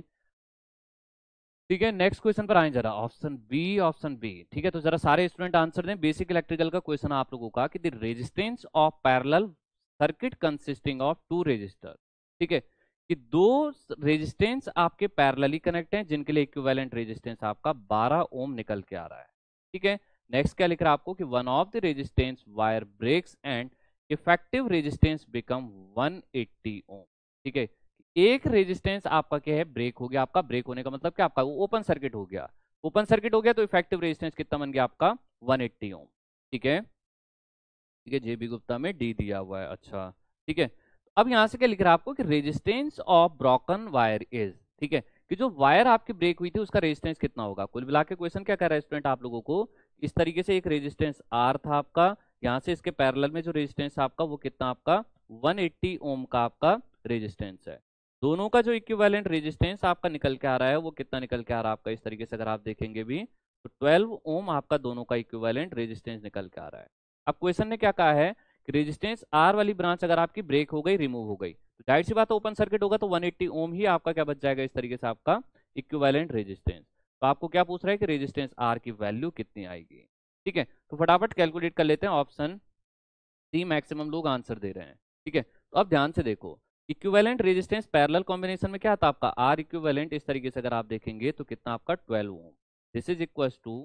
ठीक है, नेक्स्ट क्वेश्चन पर आए जरा, ऑप्शन बी, ऑप्शन बी। ठीक है, तो जरा सारे स्टूडेंट आंसर दें। बेसिक इलेक्ट्रिकल का क्वेश्चन आप लोगों का कि the resistance of parallel circuit consisting of two resistor. ठीक है, कि दो रेजिस्टेंस आपके पैरेलली कनेक्ट हैं जिनके लिए इक्विवेलेंट रेजिस्टेंस आपका 12 ओम निकल के आ रहा है। ठीक है, नेक्स्ट क्या लिख रहा है आपको कि one of the resistance wire breaks and effective resistance become 180 ohm. ठीक है, एक रेजिस्टेंस आपका क्या है, ब्रेक हो गया। आपका ब्रेक होने का मतलब क्या, आपका ओपन सर्किट हो गया। ओपन सर्किट हो गया तो इफेक्टिव रेजिस्टेंस कितना बन गया आपका, 180 ओम। ठीक है, ठीक है, जेबी गुप्ता में डी दिया हुआ है। अच्छा, ठीक है, अब यहां से क्या लिख रहा है आपको कि resistance of broken wire is. ठीक है, कि जो वायर आपकी ब्रेक हुई थी उसका रेजिस्टेंस कितना होगा। कुल मिला के क्वेश्चन क्या कर रहा है स्टूडेंट आप लोगों को, इस तरीके से एक रेजिस्टेंस आर था आपका, यहां से इसके पैरेलल में जो रेजिस्टेंस आपका वो कितना आपका 180 ओम का आपका रेजिस्टेंस है। दोनों का जो इक्विवेलेंट रेजिस्टेंस आपका निकल के आ रहा है वो कितना निकल के आ रहा है आपका, इस तरीके से अगर आप देखेंगे भी तो 12 ओम आपका दोनों का इक्विवेलेंट रेजिस्टेंस निकल के आ रहा है। अब क्वेश्चन ने क्या कहा है कि रेजिस्टेंस आर वाली ब्रांच अगर आपकी ब्रेक हो गई, रिमूव हो गई, तो जाहिर सी बात है ओपन सर्किट होगा तो 180 ओम ही आपका क्या बच जाएगा, इस तरीके से आपका इक्विवेलेंट रेजिस्टेंस। तो आपको क्या पूछ रहा है कि रेजिस्टेंस आर की वैल्यू कितनी आएगी। ठीक है, तो फटाफट कैलकुलेट कर लेते हैं। ऑप्शन सी मैक्सिमम लोग आंसर दे रहे हैं। ठीक है, तो अब ध्यान से देखो, इक्विवेलेंट रेजिस्टेंस पैरेलल कॉम्बिनेशन में क्या था आपका, आर इक्विवेलेंट इस तरीके से अगर आप देखेंगे तो कितना आपका 12 ohm. This is equal to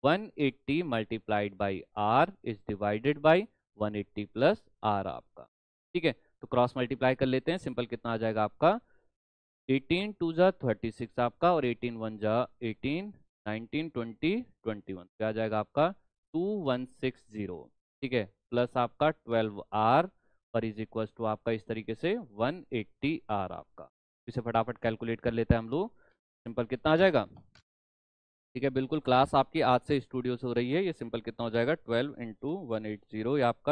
180 multiplied by R is divided by 180 plus R आपका। ठीक है, तो क्रॉस मल्टीप्लाई कर लेते हैं, सिंपल कितना आ जाएगा आपका 18 टू जा 36 आपका, और 18 वन जा 18, 19 20 21, क्या आ जाएगा आपका 2160। ठीक है, प्लस आपका 12 आर और इज इक्वल टू आपका इस तरीके से 180 आर आपका। इसे फटाफट कैलकुलेट कर लेते हैं हम लोग, सिंपल कितना आ जाएगा। ठीक है, बिल्कुल क्लास आपकी आज से स्टूडियो से हो रही है। ये सिंपल कितना हो जाएगा, 12 इंटू 180, ये आपका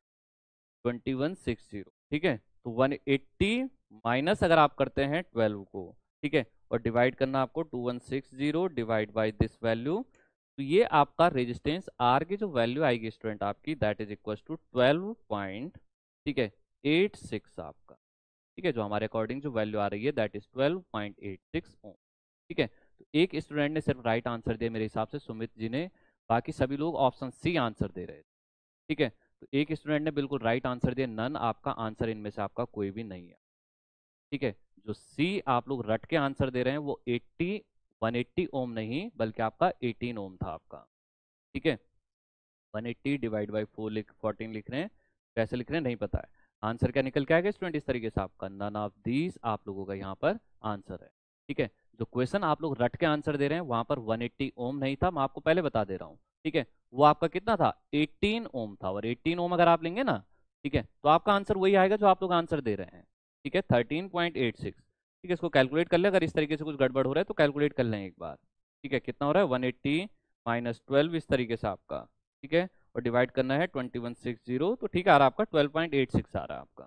2160। ठीक है, तो 180 माइनस अगर आप करते हैं 12 को, ठीक है, और डिवाइड करना आपको 2160 डिवाइड बाई दिस वैल्यू, तो ये आपका रेजिस्टेंस आर की जो वैल्यू आएगी स्टूडेंट आपकी, that is equal to 12 point, ठीक है, 86 आपका। ठीक है, जो हमारे अकॉर्डिंग जो वैल्यू आ रही है दैट इज 12.86 ओम। ठीक है, तो एक स्टूडेंट ने सिर्फ राइट आंसर दिया मेरे हिसाब से, सुमित जी ने, बाकी सभी लोग ऑप्शन सी आंसर दे रहे थे। ठीक है, तो एक स्टूडेंट ने बिल्कुल राइट आंसर दिया, नन आपका आंसर इनमें से आपका कोई भी नहीं है। ठीक है, जो सी आप लोग रट के आंसर दे रहे हैं वो 180 ओम नहीं बल्कि आपका 18 ओम था आपका। ठीक है, 180 डिवाइड बाई 14 लिख रहे हैं, कैसे लिख रहे हैं नहीं पता है। आंसर क्या निकल के आएगा स्टूडेंट इस तरीके से, आपका नन ऑफ दीज आप लोगों का यहाँ पर आंसर है। ठीक है, जो क्वेश्चन आप लोग रट के आंसर दे रहे हैं वहां पर 180 ओम नहीं था, मैं आपको पहले बता दे रहा हूँ। ठीक है, वो आपका कितना था, 18 ओम था, और 18 ओम अगर आप लेंगे ना, ठीक है, तो आपका आंसर वही आएगा जो आप लोग आंसर दे रहे हैं। ठीक है, 13.86। ठीक है, इसको कैलकुलेट कर ले, अगर इस तरीके से कुछ गड़बड़ हो रहा है तो कैलकुलेट कर लें एक बार। ठीक है, कितना हो रहा है, 180 माइनस 12 इस तरीके से आपका। ठीक है, और डिवाइड करना है 2160, तो ठीक है आ रहा है आपका 12.86 आ रहा है आपका।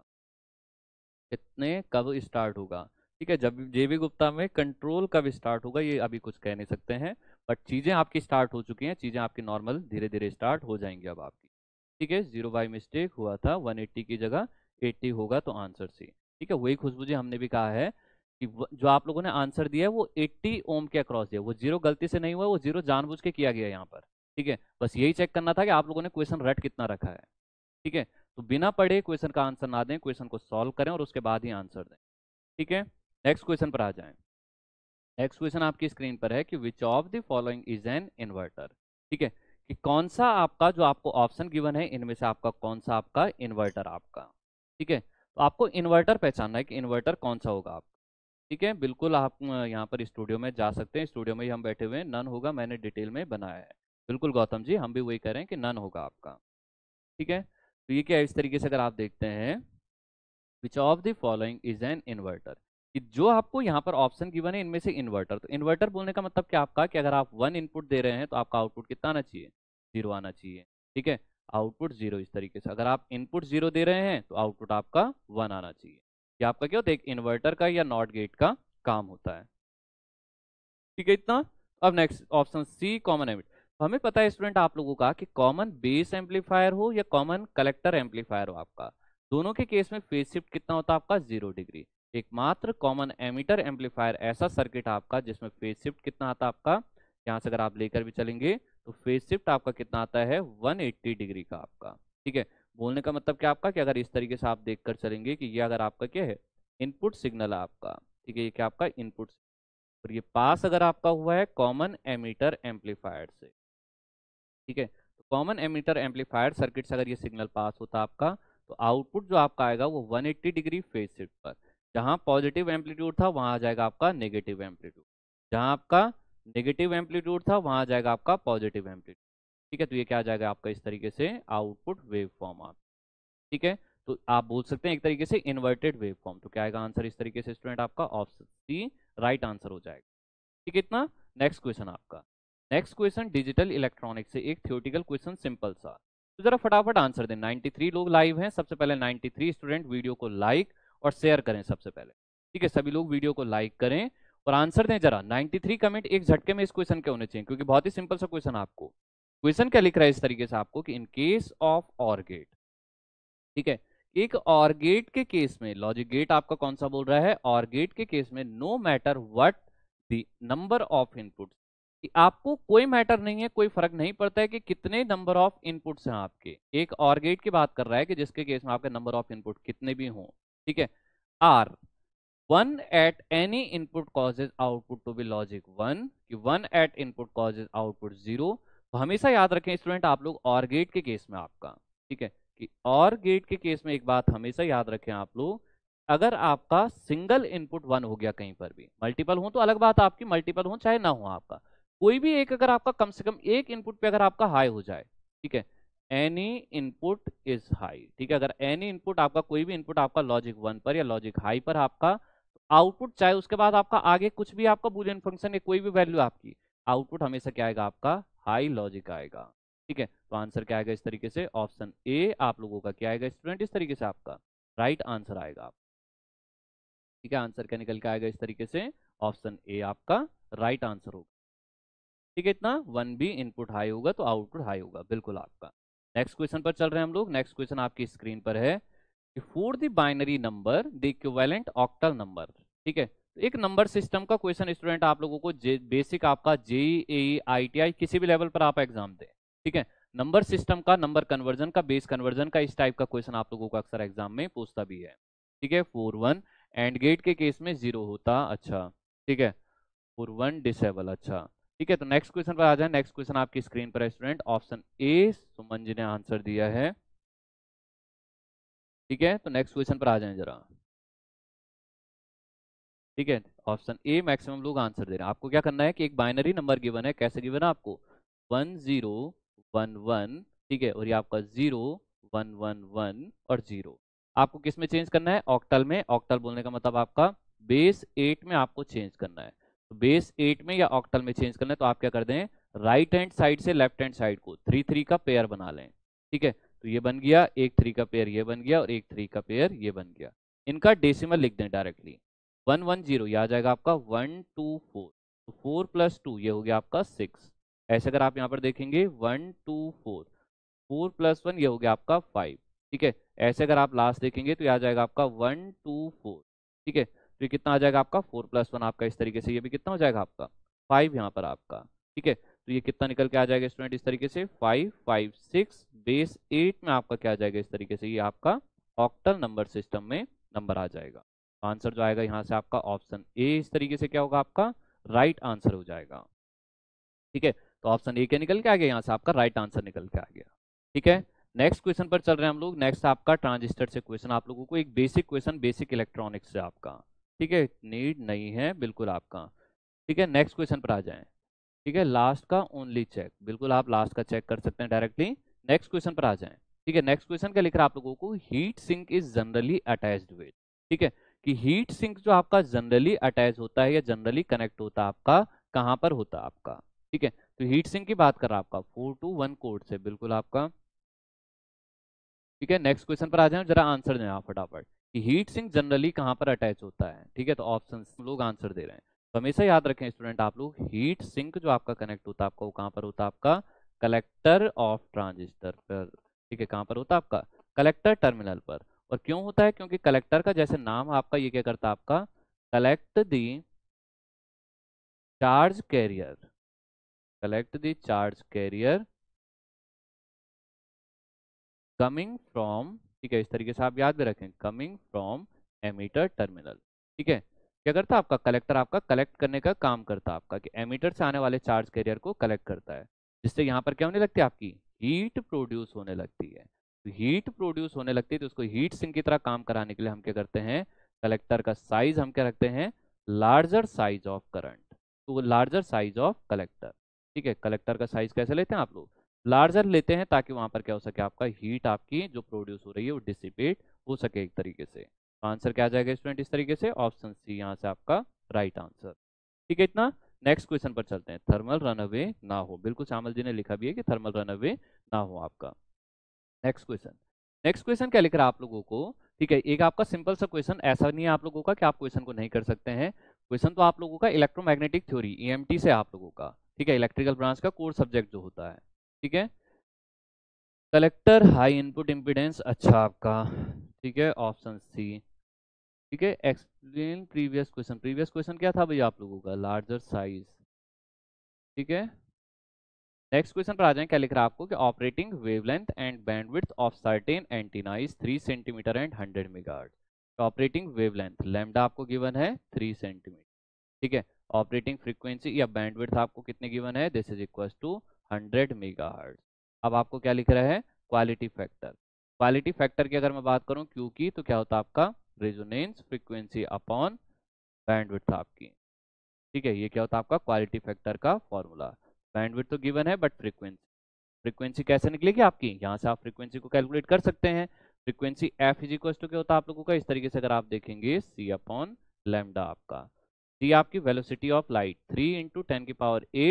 कितने कब स्टार्ट होगा, ठीक है, जब जेबी गुप्ता में कंट्रोल कब स्टार्ट होगा ये अभी कुछ कह नहीं सकते हैं, बट चीजें आपकी स्टार्ट हो चुकी हैं, चीजें आपकी नॉर्मल धीरे धीरे स्टार्ट हो जाएंगी अब आपकी। ठीक है, 0 बाई मिस्टेक हुआ था, 180 की जगह 80 होगा, तो आंसर सी। ठीक है, वही खुशबू जी हमने भी कहा है कि जो आप लोगों ने आंसर दिया है वो 80 ओम के अक्रॉस दिया, वो जीरो गलती से नहीं हुआ, वो जीरो जानबूझ के किया गया यहाँ पर। ठीक है, बस यही चेक करना था कि आप लोगों ने क्वेश्चन रट कितना रखा है। ठीक है, तो बिना पढ़े क्वेश्चन का आंसर ना दें, क्वेश्चन को सॉल्व करें और उसके बाद ही आंसर दें। ठीक है, नेक्स्ट क्वेश्चन पर आ जाएं। नेक्स्ट क्वेश्चन आपकी स्क्रीन पर है कि which of the following is an inverter. ठीक है, कि कौन सा आपका जो आपको ऑप्शन गिवन है इनमें से आपका कौन सा आपका इन्वर्टर आपका। ठीक है, तो आपको इन्वर्टर पहचानना है कि इन्वर्टर कौन सा होगा आपका। ठीक है, बिल्कुल आप यहाँ पर स्टूडियो में जा सकते हैं, स्टूडियो में ही हम बैठे हुए हैं, नन होगा, मैंने डिटेल में बनाया है। बिल्कुल गौतम जी, हम भी वही कह रहे हैं कि नन होगा आपका। ठीक है, तो ये क्या है, इस तरीके से अगर आप देखते हैं, which of the following is an inverter, कि जो आपको यहाँ पर ऑप्शन गिवन है इनमें से इन्वर्टर, तो इन्वर्टर बोलने का मतलब क्या आपका, कि अगर आप 1 इनपुट दे रहे हैं तो आपका आउटपुट कितना आना चाहिए, 0 आना चाहिए। ठीक है, आउटपुट 0 इस तरीके से, अगर आप इनपुट 0 दे रहे हैं तो आउटपुट आपका 1 आना चाहिए। ये आपका क्या होता है, एक इन्वर्टर का या नॉट गेट का काम होता है। ठीक है, इतना। अब next option C, common emit. तो हमें पता है स्टूडेंट आप लोगों का कि कॉमन बेस एम्पलीफायर हो या कॉमन कलेक्टर एम्पलीफायर हो आपका, दोनों के केस में फेज शिफ्ट कितना होता है आपका, 0 डिग्री। एकमात्र कॉमन एमिटर एम्पलीफायर ऐसा सर्किट आपका जिसमें फेज शिफ्ट कितना आता है आपका, यहाँ से अगर आप लेकर भी चलेंगे तो फेज शिफ्ट आपका कितना आता है, 180 डिग्री का आपका। ठीक है, बोलने का मतलब क्या आपका, कि अगर इस तरीके से आप देखकर चलेंगे कि ये अगर आपका क्या है, इनपुट सिग्नल है आपका। ठीक है, ये क्या आपका इनपुट, और ये पास अगर आपका हुआ है कॉमन एमीटर एम्पलीफायर से। ठीक है, तो कॉमन एमीटर एम्पलीफायर सर्किट से अगर ये सिग्नल पास होता आपका, तो आउटपुट जो आपका आएगा वो 180 डिग्री फेज शिफ्ट पर, जहां पॉजिटिव एम्पलीट्यूड था वहां आ जाएगा आपका नेगेटिव एम्पलीट्यूड, जहां आपका नेगेटिव एम्पलीट्यूड था वहां आ जाएगा आपका पॉजिटिव एम्पलीट्यूड। ठीक है, तो ये क्या आ जाएगा आपका इस तरीके से आउटपुट वेव फॉर्म आप। ठीक है, तो आप बोल सकते हैं एक तरीके से इन्वर्टेड वेव फॉर्म, तो क्या आएगा आंसर इस तरीके से स्टूडेंट आपका ऑप्शन सी राइट आंसर हो जाएगा। ठीक है, इतना। नेक्स्ट क्वेश्चन आपका, नेक्स्ट क्वेश्चन डिजिटल इलेक्ट्रॉनिक्स से एक थ्योरेटिकल क्वेश्चन सिंपल सा, तो जरा फटाफट आंसर दें। 93 लोग लाइव हैं, सबसे पहले 93 स्टूडेंट वीडियो को लाइक और शेयर करें सबसे पहले। ठीक है, सभी लोग वीडियो को लाइक करें और आंसर दें जरा। 93 कमेंट एक झटके में इस क्वेश्चन के होने चाहिए, क्योंकि बहुत ही सिंपल सा क्वेश्चन आपको, क्वेश्चन क्या लिख रहा है इस तरीके से आपको, कि in case of OR gate. ठीक है, एक और गेट के केस में, लॉजिक गेट आपका कौन सा बोल रहा है, और गेट के केस में no matter what the number of inputs, कि आपको कोई मैटर नहीं है, कोई फर्क नहीं पड़ता है कि कितने नंबर ऑफ इनपुट्स हैं आपके। एक और गेट की बात कर रहा है कि जिसके केस में आपके नंबर ऑफ इनपुट कितने भी हों। ठीक है, R 1 at any input causes output to be logic 1, कि 1 at input causes output 0। तो हमेशा याद रखें स्टूडेंट आप लोग और गेट के केस में आपका, ठीक है, कि और गेट के केस में एक बात हमेशा याद रखें आप लोग, अगर आपका सिंगल इनपुट 1 हो गया कहीं पर भी, मल्टीपल हो तो अलग बात आपकी, मल्टीपल हो चाहे ना हो आपका, कोई भी एक अगर आपका कम से कम एक इनपुट पे अगर आपका हाई हो जाए, ठीक है, एनी इनपुट इज हाई। ठीक है, अगर एनी इनपुट आपका, कोई भी इनपुट आपका लॉजिक 1 पर या लॉजिक हाई पर आपका, आउटपुट चाहे उसके बाद आपका आगे कुछ भी आपका बूलियन फंक्शन है, कोई भी वैल्यू आपकी, आउटपुट हमेशा क्या आएगा आपका, हाई लॉजिक आएगा। ठीक है, तो आंसर क्या आएगा इस तरीके से, ऑप्शन ए आप लोगों का क्या आएगा स्टूडेंट, इस तरीके से आपका राइट आंसर आएगा। ठीक है, आंसर क्या निकल के आएगा इस तरीके से, ऑप्शन ए आपका राइट आंसर होगा। ठीक है, इतना 1B इनपुट हाई होगा तो आउटपुट हाई होगा, बिल्कुल आपका। नेक्स्ट क्वेश्चन पर चल रहे हैं हम लोग। नेक्स्ट क्वेश्चन आपकी स्क्रीन पर है, for the binary number the equivalent octal number. ठीक है, तो एक नंबर सिस्टम का क्वेश्चन स्टूडेंट आप लोगों को बेसिक आपका जेईई आईटीआई किसी भी लेवल पर आप एग्जाम दें। ठीक है, नंबर सिस्टम का, नंबर कन्वर्जन का, बेस कन्वर्जन का, इस टाइप का क्वेश्चन आप लोगों को अक्सर एग्जाम में पूछता भी है। ठीक है, 4-1 एंड गेट के केस में 0 होता, अच्छा। ठीक है, 4-1 डिसेबल, अच्छा। ठीक है, तो नेक्स्ट क्वेश्चन पर आ जाए। नेक्स्ट क्वेश्चन आपकी स्क्रीन पर है student, option A Suman ji ने आंसर दिया है। ठीक है, तो नेक्स्ट क्वेश्चन पर आ जाए जरा। ठीक है, ऑप्शन ए मैक्सिमम लोग आंसर दे रहे हैं। आपको क्या करना है कि एक बाइनरी नंबर गिवन है, कैसे गिवन है आपको, 1011, ठीक है, और ये आपका 0111 और 0, आपको किस में चेंज करना है, ऑक्टल में। ऑक्टल बोलने का मतलब आपका बेस 8 में आपको चेंज करना है। तो बेस 8 में या ऑक्टल में चेंज करना है, तो आप क्या कर दें, राइट हैंड साइड से लेफ्ट हैंड साइड को 3-3 का पेयर बना लें। ठीक है, तो ये बन गया, एक 3 का पेयर ये बन गया, और एक 3 का पेयर ये बन गया। इनका डेसिमल लिख दें डायरेक्टली, 110, यह आ जाएगा आपका 124, तो 4+2 ये हो गया आपका 6। ऐसे अगर आप यहाँ पर देखेंगे 124, 4+1 ये हो गया आपका 5। ठीक है, ऐसे अगर आप लास्ट देखेंगे तो यह आ जाएगा आपका 124। ठीक है, तो ये कितना आ जाएगा आपका 4+1 आपका इस तरीके से, ये भी कितना हो जाएगा आपका 5 यहाँ पर आपका। ठीक है, तो ये कितना निकल के आ जाएगा स्टूडेंट इस तरीके से, 5 5 6 बेस 8 में आपका क्या आ जाएगा इस तरीके से, ये आपका ऑक्टल नंबर सिस्टम में नंबर आ जाएगा। आंसर जो आएगा यहाँ से आपका ऑप्शन ए इस तरीके से क्या होगा आपका राइट आंसर हो जाएगा। ठीक है, तो ऑप्शन ए क्या निकल के आ गया यहाँ से आपका राइट आंसर निकल के आ गया। ठीक है, नेक्स्ट क्वेश्चन पर चल रहे हैं हम लोग। नेक्स्ट आपका ट्रांजिस्टर से क्वेश्चन आप लोगों को, एक बेसिक क्वेश्चन बेसिक इलेक्ट्रॉनिक्स से आपका। ठीक है, नीड नहीं है बिल्कुल आपका। ठीक है, नेक्स्ट क्वेश्चन पर आ जाएं। ठीक है, लास्ट का ओनली चेक, बिल्कुल आप लास्ट का चेक कर सकते हैं डायरेक्टली। नेक्स्ट क्वेश्चन पर आ जाएं। ठीक है, नेक्स्ट क्वेश्चन क्या लिख रहा है आप लोगों को, heat sink is generally attached with. ठीक है, कि हीट सिंक जो आपका जनरली अटैच होता है या जनरली कनेक्ट होता है आपका, कहां पर होता है आपका। ठीक है, तो हीट सिंक की बात कर रहा है आपका 4-1 कोड से, बिल्कुल आपका। ठीक है, नेक्स्ट क्वेश्चन पर आ जाए, जरा आंसर दें आप फटाफट कि हीट सिंक जनरली कहां पर अटैच होता है। ठीक है, तो ऑप्शन लोग आंसर दे रहे हैं, तो हमेशा याद रखें स्टूडेंट आप लोग, हीट सिंक जो आपका कनेक्ट होता है आपका, वो कहां पर होता है आपका, कलेक्टर ऑफ ट्रांजिस्टर पर। ठीक है, कहां पर होता है आपका, कलेक्टर टर्मिनल पर। और क्यों होता है, क्योंकि कलेक्टर का जैसे नाम आपका, ये क्या करता है आपका, collect the charge carrier, collect the charge carrier coming from. ठीक है, इस तरीके से आप याद भी रखें, कमिंग फ्रॉम एमीटर टर्मिनल। ठीक है, क्या करता है आपका कलेक्टर, आपका कलेक्ट करने का काम करता है आपका, कि एमीटर से आने वाले चार्ज कैरियर को कलेक्ट करता है, जिससे यहाँ पर क्या होने लगती है आपकी, हीट प्रोड्यूस होने लगती है। तो हीट प्रोड्यूस होने लगती है, तो उसको हीट सिंक की तरह काम कराने के लिए हम क्या करते हैं, कलेक्टर का साइज हम क्या रखते हैं, लार्जर साइज ऑफ करंट, तो लार्जर साइज ऑफ कलेक्टर। ठीक है, कलेक्टर का साइज कैसे लेते हैं आप लोग, लार्जर लेते हैं, ताकि वहां पर क्या हो सके आपका, हीट आपकी जो प्रोड्यूस हो रही है वो डिसिपेट हो सके एक तरीके से। आंसर क्या आ जाएगा स्टूडेंट इस तरीके से, ऑप्शन सी यहाँ से आपका राइट आंसर। ठीक है, इतना। नेक्स्ट क्वेश्चन पर चलते हैं, थर्मल रनअवे ना हो, बिल्कुल श्यामल जी ने लिखा भी है कि थर्मल रनअवे ना हो आपका। नेक्स्ट क्वेश्चन, नेक्स्ट क्वेश्चन क्या लिख रहा है आप लोगों को। ठीक है, एक आपका सिंपल सा क्वेश्चन, ऐसा नहीं है आप लोगों का कि आप क्वेश्चन को नहीं कर सकते हैं। क्वेश्चन तो आप लोगों का इलेक्ट्रोमैग्नेटिक थ्योरी ईएमटी से आप लोगों का, ठीक है, इलेक्ट्रिकल ब्रांच का कोर सब्जेक्ट जो होता है। ठीक है, कलेक्टर हाई इनपुट इम्पीडेंस, अच्छा आपका। ठीक है, ऑप्शन सी। ठीक है, explain previous question, previous question क्या था भैया आप लोगों का, लार्जर साइज। ठीक है, नेक्स्ट क्वेश्चन पर आ जाएं, क्या लिख रहा है आपको कि operating wavelength and bandwidth of certain antenna is 3 centimetre and 100 megahertz. तो ऑपरेटिंग वेवलेंथ लैम्डा आपको गिवन है 3 सेंटीमीटर। ठीक है, ऑपरेटिंग फ्रीक्वेंसी या बैंडविड्थ आपको कितने गिवन है, this is equal to 100 megahertz. अब आपको क्या लिख रहा है, क्वालिटी फैक्टर। क्वालिटी फैक्टर की अगर मैं बात करूं क्यू की, तो क्या होता है आपका रेजोनेंस फ्रीक्वेंसी अपॉन बैंडविड्थ आपकी। ठीक है, ये क्या होता है आपका क्वालिटी फैक्टर का फॉर्मूला। बैंडविड्थ तो गिवन है, बट फ्रीक्वेंसी, फ्रीक्वेंसी कैसे निकलेगी आपकी, यहाँ से आप फ्रीक्वेंसी को कैलकुलेट कर सकते हैं। Frequency F is equal to क्या होता है आप लोगों का, इस तरीके से अगर आप देखेंगे, सी अपॉन लैम्डा आपका। सी आपकी वेलोसिटी ऑफ लाइट, 3 × 10⁸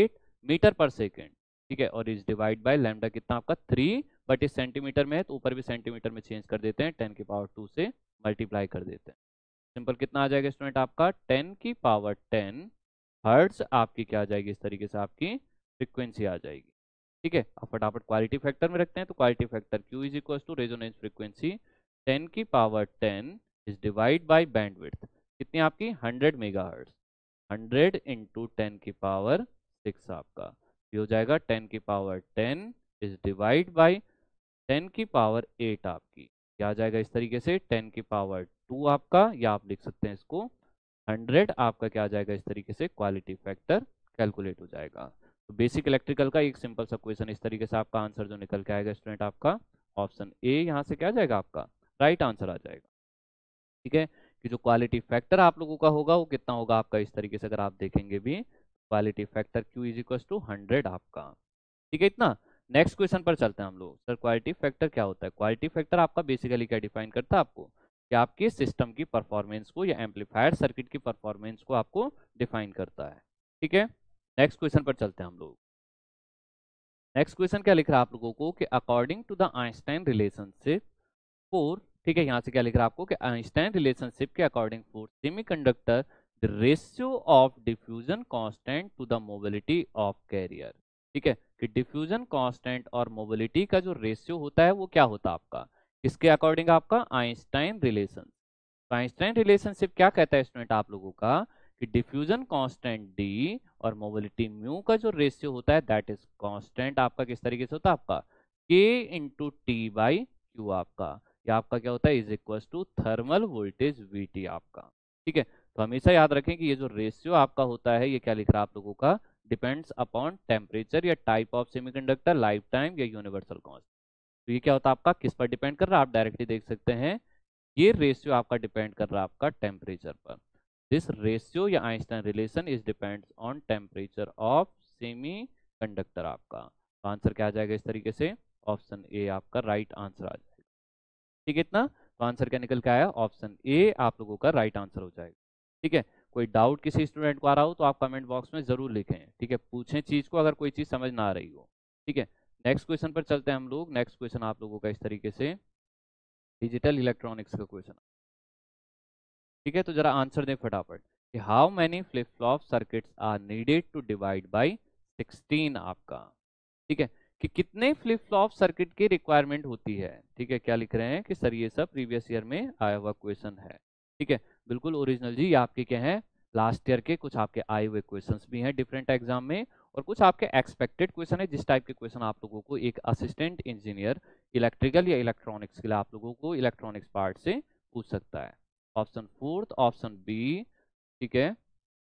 मीटर पर सेकेंड, ठीक है, और इज डिवाइड बाय लैम्डा कितना आपका 3, बट इस सेंटीमीटर में है तो ऊपर भी सेंटीमीटर में चेंज कर देते हैं, 10⁻² से मल्टीप्लाई कर देते हैं। सिंपल कितना आ जाएगा स्टूडेंट आपका 10⁻10 हर्ट्ज आपकी क्या आ जाएगी, इस तरीके से आपकी फ्रीक्वेंसी आ जाएगी। ठीक है, अब फटाफट क्वालिटी फैक्टर में रखते हैं, तो quality factor Q is equal to resonance frequency 10⁻10 is divide by bandwidth कितनी आपकी 100 मेगाहर्ट्ज, 100 इंटू 10⁻6 आपका ये हो जाएगा 10⁻10 इज डिवाइड बाई 10⁻8 आपकी क्या आ जाएगा इस तरीके से 10⁻2 आपका, या आप लिख सकते हैं इसको 100 आपका क्या आ जाएगा इस तरीके से क्वालिटी फैक्टर कैलकुलेट हो जाएगा। तो बेसिक इलेक्ट्रिकल का एक सिंपल सा क्वेश्चन इस तरीके से आपका आंसर जो निकल के आएगा स्टूडेंट आपका ऑप्शन ए यहाँ से क्या आ जाएगा आपका राइट आंसर आ जाएगा। ठीक है, कि जो क्वालिटी फैक्टर आप लोगों का होगा वो कितना होगा आपका इस तरीके से अगर आप देखेंगे भी quality factor Q is equal to 100 आपका। ठीक है, इतना नेक्स्ट क्वेश्चन पर चलते हैं हम लोग। सर क्वालिटी फैक्टर क्या होता है? क्वालिटी फैक्टर आपका बेसिकली क्या डिफाइन करता है आपको कि आपके सिस्टम की परफॉर्मेंस को या एम्पलीफायर सर्किट की परफॉर्मेंस को आपको डिफाइन करता है। ठीक है, नेक्स्ट क्वेश्चन पर चलते हैं हम लोग। नेक्स्ट क्वेश्चन क्या लिख रहा है आप लोगों को कि according to the Einstein relationship for, ठीक है, यहाँ से क्या लिख रहा है आपको कि आइंस्टाइन रिलेशनशिप के according for semiconductor the ratio of diffusion constant to the mobility of carrier. ठीक है, कि डिफ्यूजन कांस्टेंट और मोबिलिटी का जो रेशियो होता है वो क्या होता है आपका किसके अकॉर्डिंग आपका आइंस्टाइन रिलेशन। तो आइंस्टाइन रिलेशनशिप क्या कहता है स्टूडेंट आप लोगों का कि डिफ्यूजन कांस्टेंट डी और मोबिलिटी म्यू का जो रेशियो होता है दैट इज कांस्टेंट आपका किस तरीके से होता है आपका के इंटू टी बाई क्यू आपका, या आपका क्या होता है is equal to thermal voltage V T आपका। ठीक है, तो हमेशा याद रखें कि ये जो रेशियो आपका होता है ये क्या लिख रहा है आप लोगों का डिपेंड्स अपॉन टेम्परेचर या type of semiconductor life time या यूनिवर्सल कांस्टेंट। तो ये क्या होता है आपका किस पर डिपेंड कर रहा है आप डायरेक्टली देख सकते हैं ये रेशियो आपका डिपेंड कर रहा है आपका टेम्परेचर पर। दिस रेशियो या Einstein relation is depends on temperature of semiconductor आपका। तो आंसर क्या आ जाएगा इस तरीके से ऑप्शन ए आपका राइट आंसर आ जाएगा। ठीक है, इतना तो आंसर क्या निकल के आया ऑप्शन ए आप लोगों का राइट आंसर हो जाएगा। ठीक है, कोई डाउट किसी स्टूडेंट को आ रहा हो तो आप कमेंट बॉक्स में जरूर लिखें। ठीक है, पूछें चीज को अगर कोई चीज समझ ना आ रही हो। ठीक है, नेक्स्ट क्वेश्चन पर चलते हैं हम लोग। नेक्स्ट क्वेश्चन आप लोगों का इस तरीके से डिजिटल इलेक्ट्रॉनिक्स का क्वेश्चन। ठीक है, तो जरा आंसर दें फटाफट कि how many flip flop circuits are needed to divide by 16 आपका। ठीक है, कि कितने फ्लिप फ्लॉप सर्किट की रिक्वायरमेंट होती है। ठीक है, क्या लिख रहे हैं कि सर ये सब प्रीवियस ईयर में आया हुआ क्वेश्चन है। ठीक है, बिल्कुल ओरिजिनल जी, ये आपके क्या है लास्ट ईयर के कुछ आपके आए हुए क्वेश्चंस भी हैं डिफरेंट एग्जाम में, और कुछ आपके एक्सपेक्टेड क्वेश्चन है जिस टाइप के क्वेश्चन आप लोगों को एक असिस्टेंट इंजीनियर इलेक्ट्रिकल या इलेक्ट्रॉनिक्स के लिए आप लोगों को इलेक्ट्रॉनिक्स पार्ट से पूछ सकता है। Option fourth option B. ठीक है,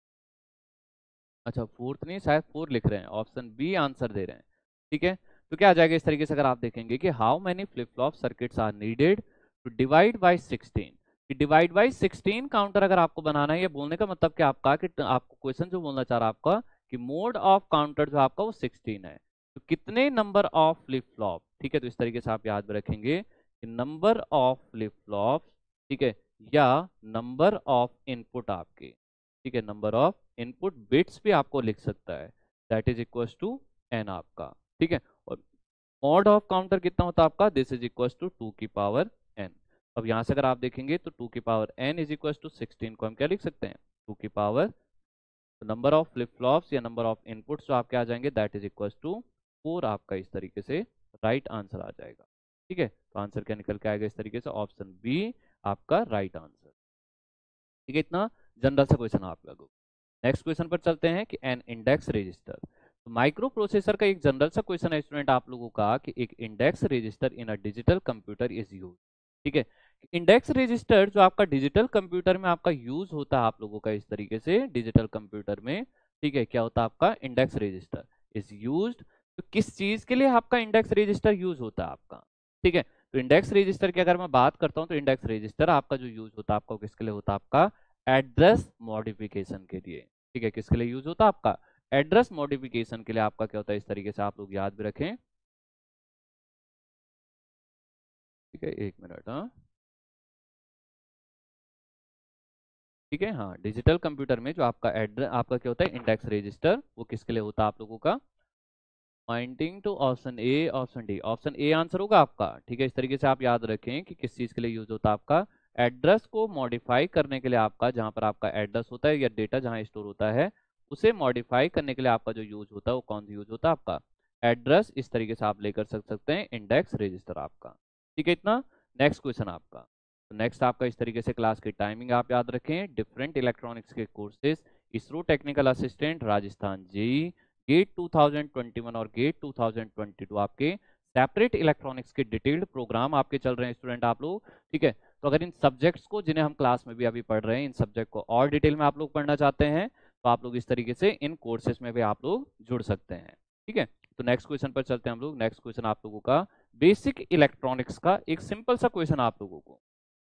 अच्छा फोर्थ नहीं शायद फोर लिख रहे हैं, ऑप्शन बी आंसर दे रहे हैं। ठीक है, तो क्या आ जाएगा इस तरीके से अगर आप देखेंगे कि how many flip flop circuits are needed to divide by 16। कि डिवाइड बाय 16 काउंटर अगर आपको बनाना है, ये बोलने का मतलब क्या आपका कि आपको क्वेश्चन जो बोलना चाह रहा है आपका कि मोड ऑफ काउंटर जो आपका वो 16 है, तो कितने नंबर ऑफ फ्लिप फ्लॉप। ठीक है, तो इस तरीके से आप याद रखेंगे कि नंबर ऑफ फ्लिप फ्लॉप, ठीक है, या नंबर ऑफ इनपुट आपके, ठीक है, नंबर ऑफ इनपुट बिट्स भी आपको लिख सकता है that is equal to N आपका। ठीक है, और मॉड ऑफ काउंटर कितना होता है आपका दिस इज इक्वल टू 2 की पावर एन। अब यहां से अगर आप देखेंगे तो 2 की power N is equal to 16 को हम क्या लिख सकते हैं 2 की power number of flip flops या नंबर ऑफ इनपुट्स जो आपके आ जाएंगे दैट इज इक्वल टू 4 आपका इस तरीके से राइट आंसर आ जाएगा। ठीक है, तो आंसर क्या निकल के आएगा इस तरीके से ऑप्शन बी आपका राइट आंसर। ठीक है, इतना जनरल सा क्वेश्चन आप लोगों। नेक्स्ट क्वेश्चन पर चलते हैं कि एन इंडेक्स रजिस्टर। तो माइक्रो प्रोसेसर का एक जनरल सा क्वेश्चन है स्टूडेंट आप लोगों का कि एक index register in a digital computer is use. ठीक है, इंडेक्स रजिस्टर जो आपका डिजिटल कंप्यूटर में आपका यूज होता है आप लोगों का इस तरीके से डिजिटल कंप्यूटर में। ठीक है, क्या होता है आपका इंडेक्स रजिस्टर इज यूज्ड, तो किस चीज के लिए आपका इंडेक्स रजिस्टर यूज होता है आपका। ठीक है, तो इंडेक्स रजिस्टर की अगर मैं बात करता हूं तो इंडेक्स रजिस्टर आपका जो यूज होता है आपका किसके लिए होता है आपका एड्रेस मॉडिफिकेशन के लिए। ठीक है, किसके लिए यूज होता है आपका एड्रेस मॉडिफिकेशन के लिए आपका क्या होता है इस तरीके से आप लोग याद भी रखें। ठीक है, एक मिनट, हाँ ठीक है, हाँ डिजिटल कंप्यूटर में जो आपका एड्रेस आपका क्या होता है इंडेक्स रजिस्टर वो किसके लिए होता है आप लोगों का pointing to option A, option D, option A answer होगा आपका। ठीक है, इस तरीके से आप याद रखें कि किस चीज के लिए यूज होता है आपका एड्रेस को मॉडिफाई करने के लिए, आपका जहां पर आपका एड्रेस होता है या डेटा जहां स्टोर होता है उसे मॉडिफाई करने के लिए आपका जो यूज होता है वो कौन सा यूज होता है आपका एड्रेस। इस तरीके से आप लेकर सकते हैं इंडेक्स रजिस्टर आपका। ठीक है इतना। नेक्स्ट क्वेश्चन आपका, तो नेक्स्ट आपका इस तरीके से क्लास की टाइमिंग आप याद रखें। डिफरेंट इलेक्ट्रॉनिक्स के courses, ISRO technical assistant, Rajasthan JE, GATE 2021 और गेट 2022 आपके सेपरेट इलेक्ट्रॉनिक्स के डिटेल्ड प्रोग्राम आपके चल रहे हैं स्टूडेंट आप लोग। ठीक है, तो अगर इन सब्जेक्ट्स को जिन्हें हम क्लास में भी अभी पढ़ रहे हैं इन सब्जेक्ट को और डिटेल में आप लोग पढ़ना चाहते हैं तो आप लोग इस तरीके से इन कोर्सेज में भी आप लोग जुड़ सकते हैं। ठीक है, तो नेक्स्ट क्वेश्चन पर चलते हैं हम लोग। नेक्स्ट क्वेश्चन आप लोगों का बेसिक इलेक्ट्रॉनिक्स का एक सिंपल सा क्वेश्चन आप लोगों को।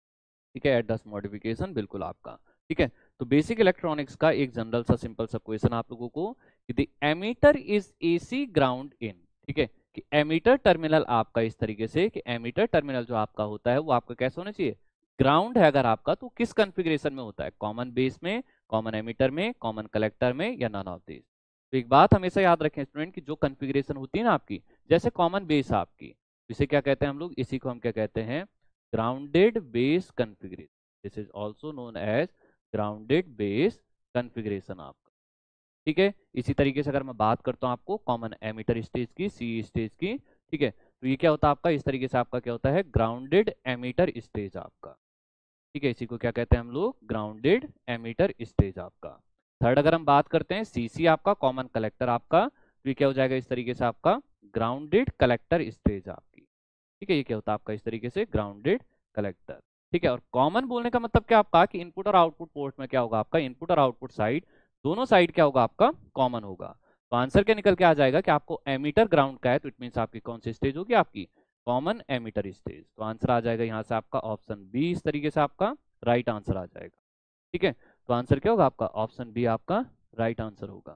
ठीक है, एड्रेस मॉडिफिकेशन बिल्कुल आपका। ठीक है, तो बेसिक इलेक्ट्रॉनिक्स का एक जनरल सा सिंपल सा क्वेश्चन आप लोगों को कि the emitter is AC ground in. ठीक है, कि एमीटर टर्मिनल आपका इस तरीके से कि एमीटर टर्मिनल जो आपका होता है वो आपका कैसे होना चाहिए, ग्राउंड है अगर आपका तो किस कॉन्फ़िगरेशन में होता है, कॉमन बेस में, कॉमन एमीटर में, कॉमन कलेक्टर में, या नन ऑफ दिस। तो एक बात हमेशा याद रखें स्टूडेंट की जो कॉन्फ़िगरेशन होती है ना आपकी, जैसे कॉमन बेस आपकी, इसे क्या कहते हैं हम लोग, इसी को हम क्या कहते हैं, grounded base configuration. This is also known as grounded base configuration आपका। ठीक है, इसी तरीके से अगर मैं बात करता हूं आपको कॉमन एमीटर स्टेज की, सी स्टेज की, ठीक है, तो ये क्या होता है आपका, इस तरीके से आपका क्या होता है, ग्राउंडेड एमीटर स्टेज आपका। ठीक है, इसी को क्या कहते हैं हम लोग, ग्राउंडेड एमीटर स्टेज आपका। थर्ड अगर हम बात करते हैं सीसी आपका, कॉमन कलेक्टर आपका, तो ये क्या हो जाएगा इस तरीके से आपका ग्राउंडेड कलेक्टर स्टेज आपकी। ठीक है, ये क्या होता है आपका इस तरीके से ग्राउंडेड कलेक्टर। ठीक है, और कॉमन बोलने का मतलब क्या आपका कि इनपुट और आउटपुट पोर्ट में क्या होगा आपका, इनपुट और आउटपुट साइड दोनों साइड क्या होगा आपका, कॉमन होगा। तो आंसर क्या निकल के आ जाएगा कि आपको एमीटर ग्राउंड का है तो इट मीन आपकी कौन सी स्टेज होगी, आपकी कॉमन एमीटर स्टेज। तो आंसर आ जाएगा यहाँ से आपका ऑप्शन बी, इस तरीके से आपका राइट आंसर आ जाएगा। ठीक है, तो आंसर क्या होगा आपका, ऑप्शन बी आपका राइट आंसर होगा।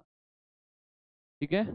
ठीक है,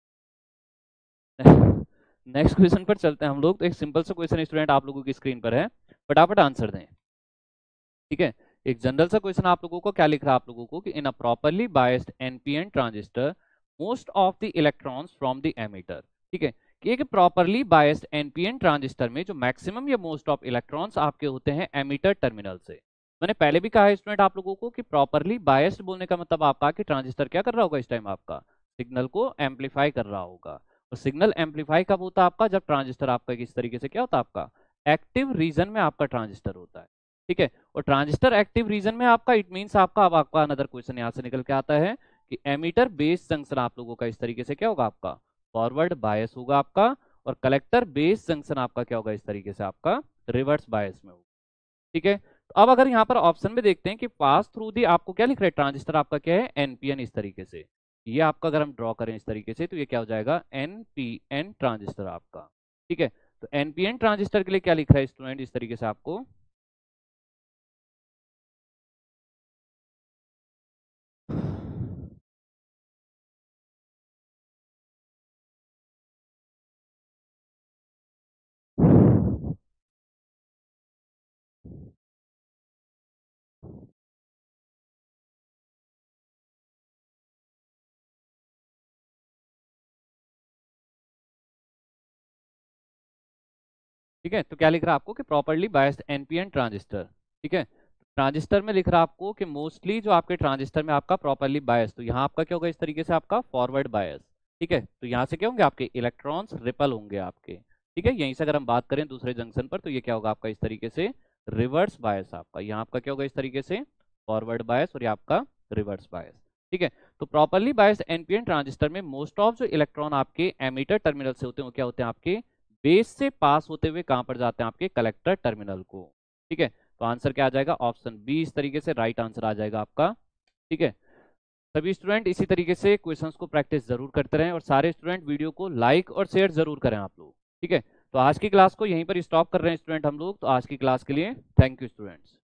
नेक्स्ट क्वेश्चन पर चलते हैं हम लोग। तो एक सिंपल सा क्वेश्चन स्टूडेंट आप लोगों की स्क्रीन पर है, फटाफट आंसर दें। ठीक है, एक जनरल सा क्वेश्चन आप लोगों को क्या लिख रहा है आप लोगों को कि in a properly biased NPN transistor most of the electrons from the emitter. ठीक है, कि एक प्रॉपर्ली बायस्ड एनपीएन ट्रांजिस्टर में जो मैक्सिमम या मोस्ट ऑफ इलेक्ट्रॉन्स आपके होते हैं एमीटर टर्मिनल से। मैंने पहले भी कहा है स्टूडेंट आप लोगों को कि प्रॉपर्ली बायस्ड बोलने का मतलब आपका कि ट्रांजिस्टर क्या कर रहा होगा इस टाइम, आपका सिग्नल को एम्पलीफाई कर रहा होगा। और सिग्नल एम्पलीफाई कब होता है आपका, जब ट्रांजिस्टर आपका किस तरीके से क्या होता है आपका एक्टिव रीजन में आपका ट्रांजिस्टर होता है। ठीक है, और ट्रांजिस्टर एक्टिव रीजन में आपका इट मींस आपका, अब आपका अनदर क्वेश्चन यहां से निकल के आता है कि एमीटर बेस जंक्शन आप लोगों का इस तरीके से क्या होगा आपका फॉरवर्ड बायस होगा आपका, और कलेक्टर बेस जंक्शन आपका क्या होगा इस तरीके से आपका रिवर्स बायस में होगा। ठीक है, तो अब अगर यहाँ पर ऑप्शन में देखते हैं कि पास थ्रू दी, आपको क्या लिख रहे हैं, ट्रांजिस्टर आपका क्या है एनपीएन इस तरीके से, ये आपका अगर हम ड्रॉ करें इस तरीके से तो ये क्या हो जाएगा एनपीएन ट्रांजिस्टर आपका। ठीक है, तो एनपीएन ट्रांजिस्टर के लिए क्या लिख रहा है स्टूडेंट इस तरीके से आपको, ठीक है, तो क्या लिख रहा है आपको कि प्रॉपर्ली बायस्ड एनपीएन ट्रांजिस्टर। ठीक है, ट्रांजिस्टर में लिख रहा है आपको कि मोस्टली जो आपके ट्रांजिस्टर में आपका प्रॉपर्ली बायस, तो यहाँ आपका क्या होगा इस तरीके से आपका फॉरवर्ड बायस। ठीक है, तो यहाँ से क्या होंगे आपके इलेक्ट्रॉन्स रिपल होंगे आपके। ठीक है, यहीं से अगर हम बात करें दूसरे जंक्शन पर तो ये क्या होगा आपका इस तरीके से रिवर्स बायस आपका, यहाँ आपका क्या होगा इस तरीके से फॉरवर्ड बायस और ये आपका रिवर्स बायस। ठीक है, तो प्रॉपर्ली बायस्ड एनपीएन ट्रांजिस्टर में मोस्ट ऑफ जो इलेक्ट्रॉन आपके एमीटर टर्मिनल से होते हैं वो क्या होते हैं आपके बेस से पास होते हुए कहां पर जाते हैं आपके कलेक्टर टर्मिनल को। ठीक है, तो आंसर क्या आ जाएगा ऑप्शन बी, इस तरीके से राइट आंसर आ जाएगा आपका। ठीक है, सभी स्टूडेंट इसी तरीके से क्वेश्चंस को प्रैक्टिस जरूर करते रहें और सारे स्टूडेंट वीडियो को लाइक और शेयर जरूर करें आप लोग। ठीक है, तो आज की क्लास को यहीं पर स्टॉप कर रहे हैं स्टूडेंट हम लोग। तो आज की क्लास के लिए थैंक यू स्टूडेंट्स।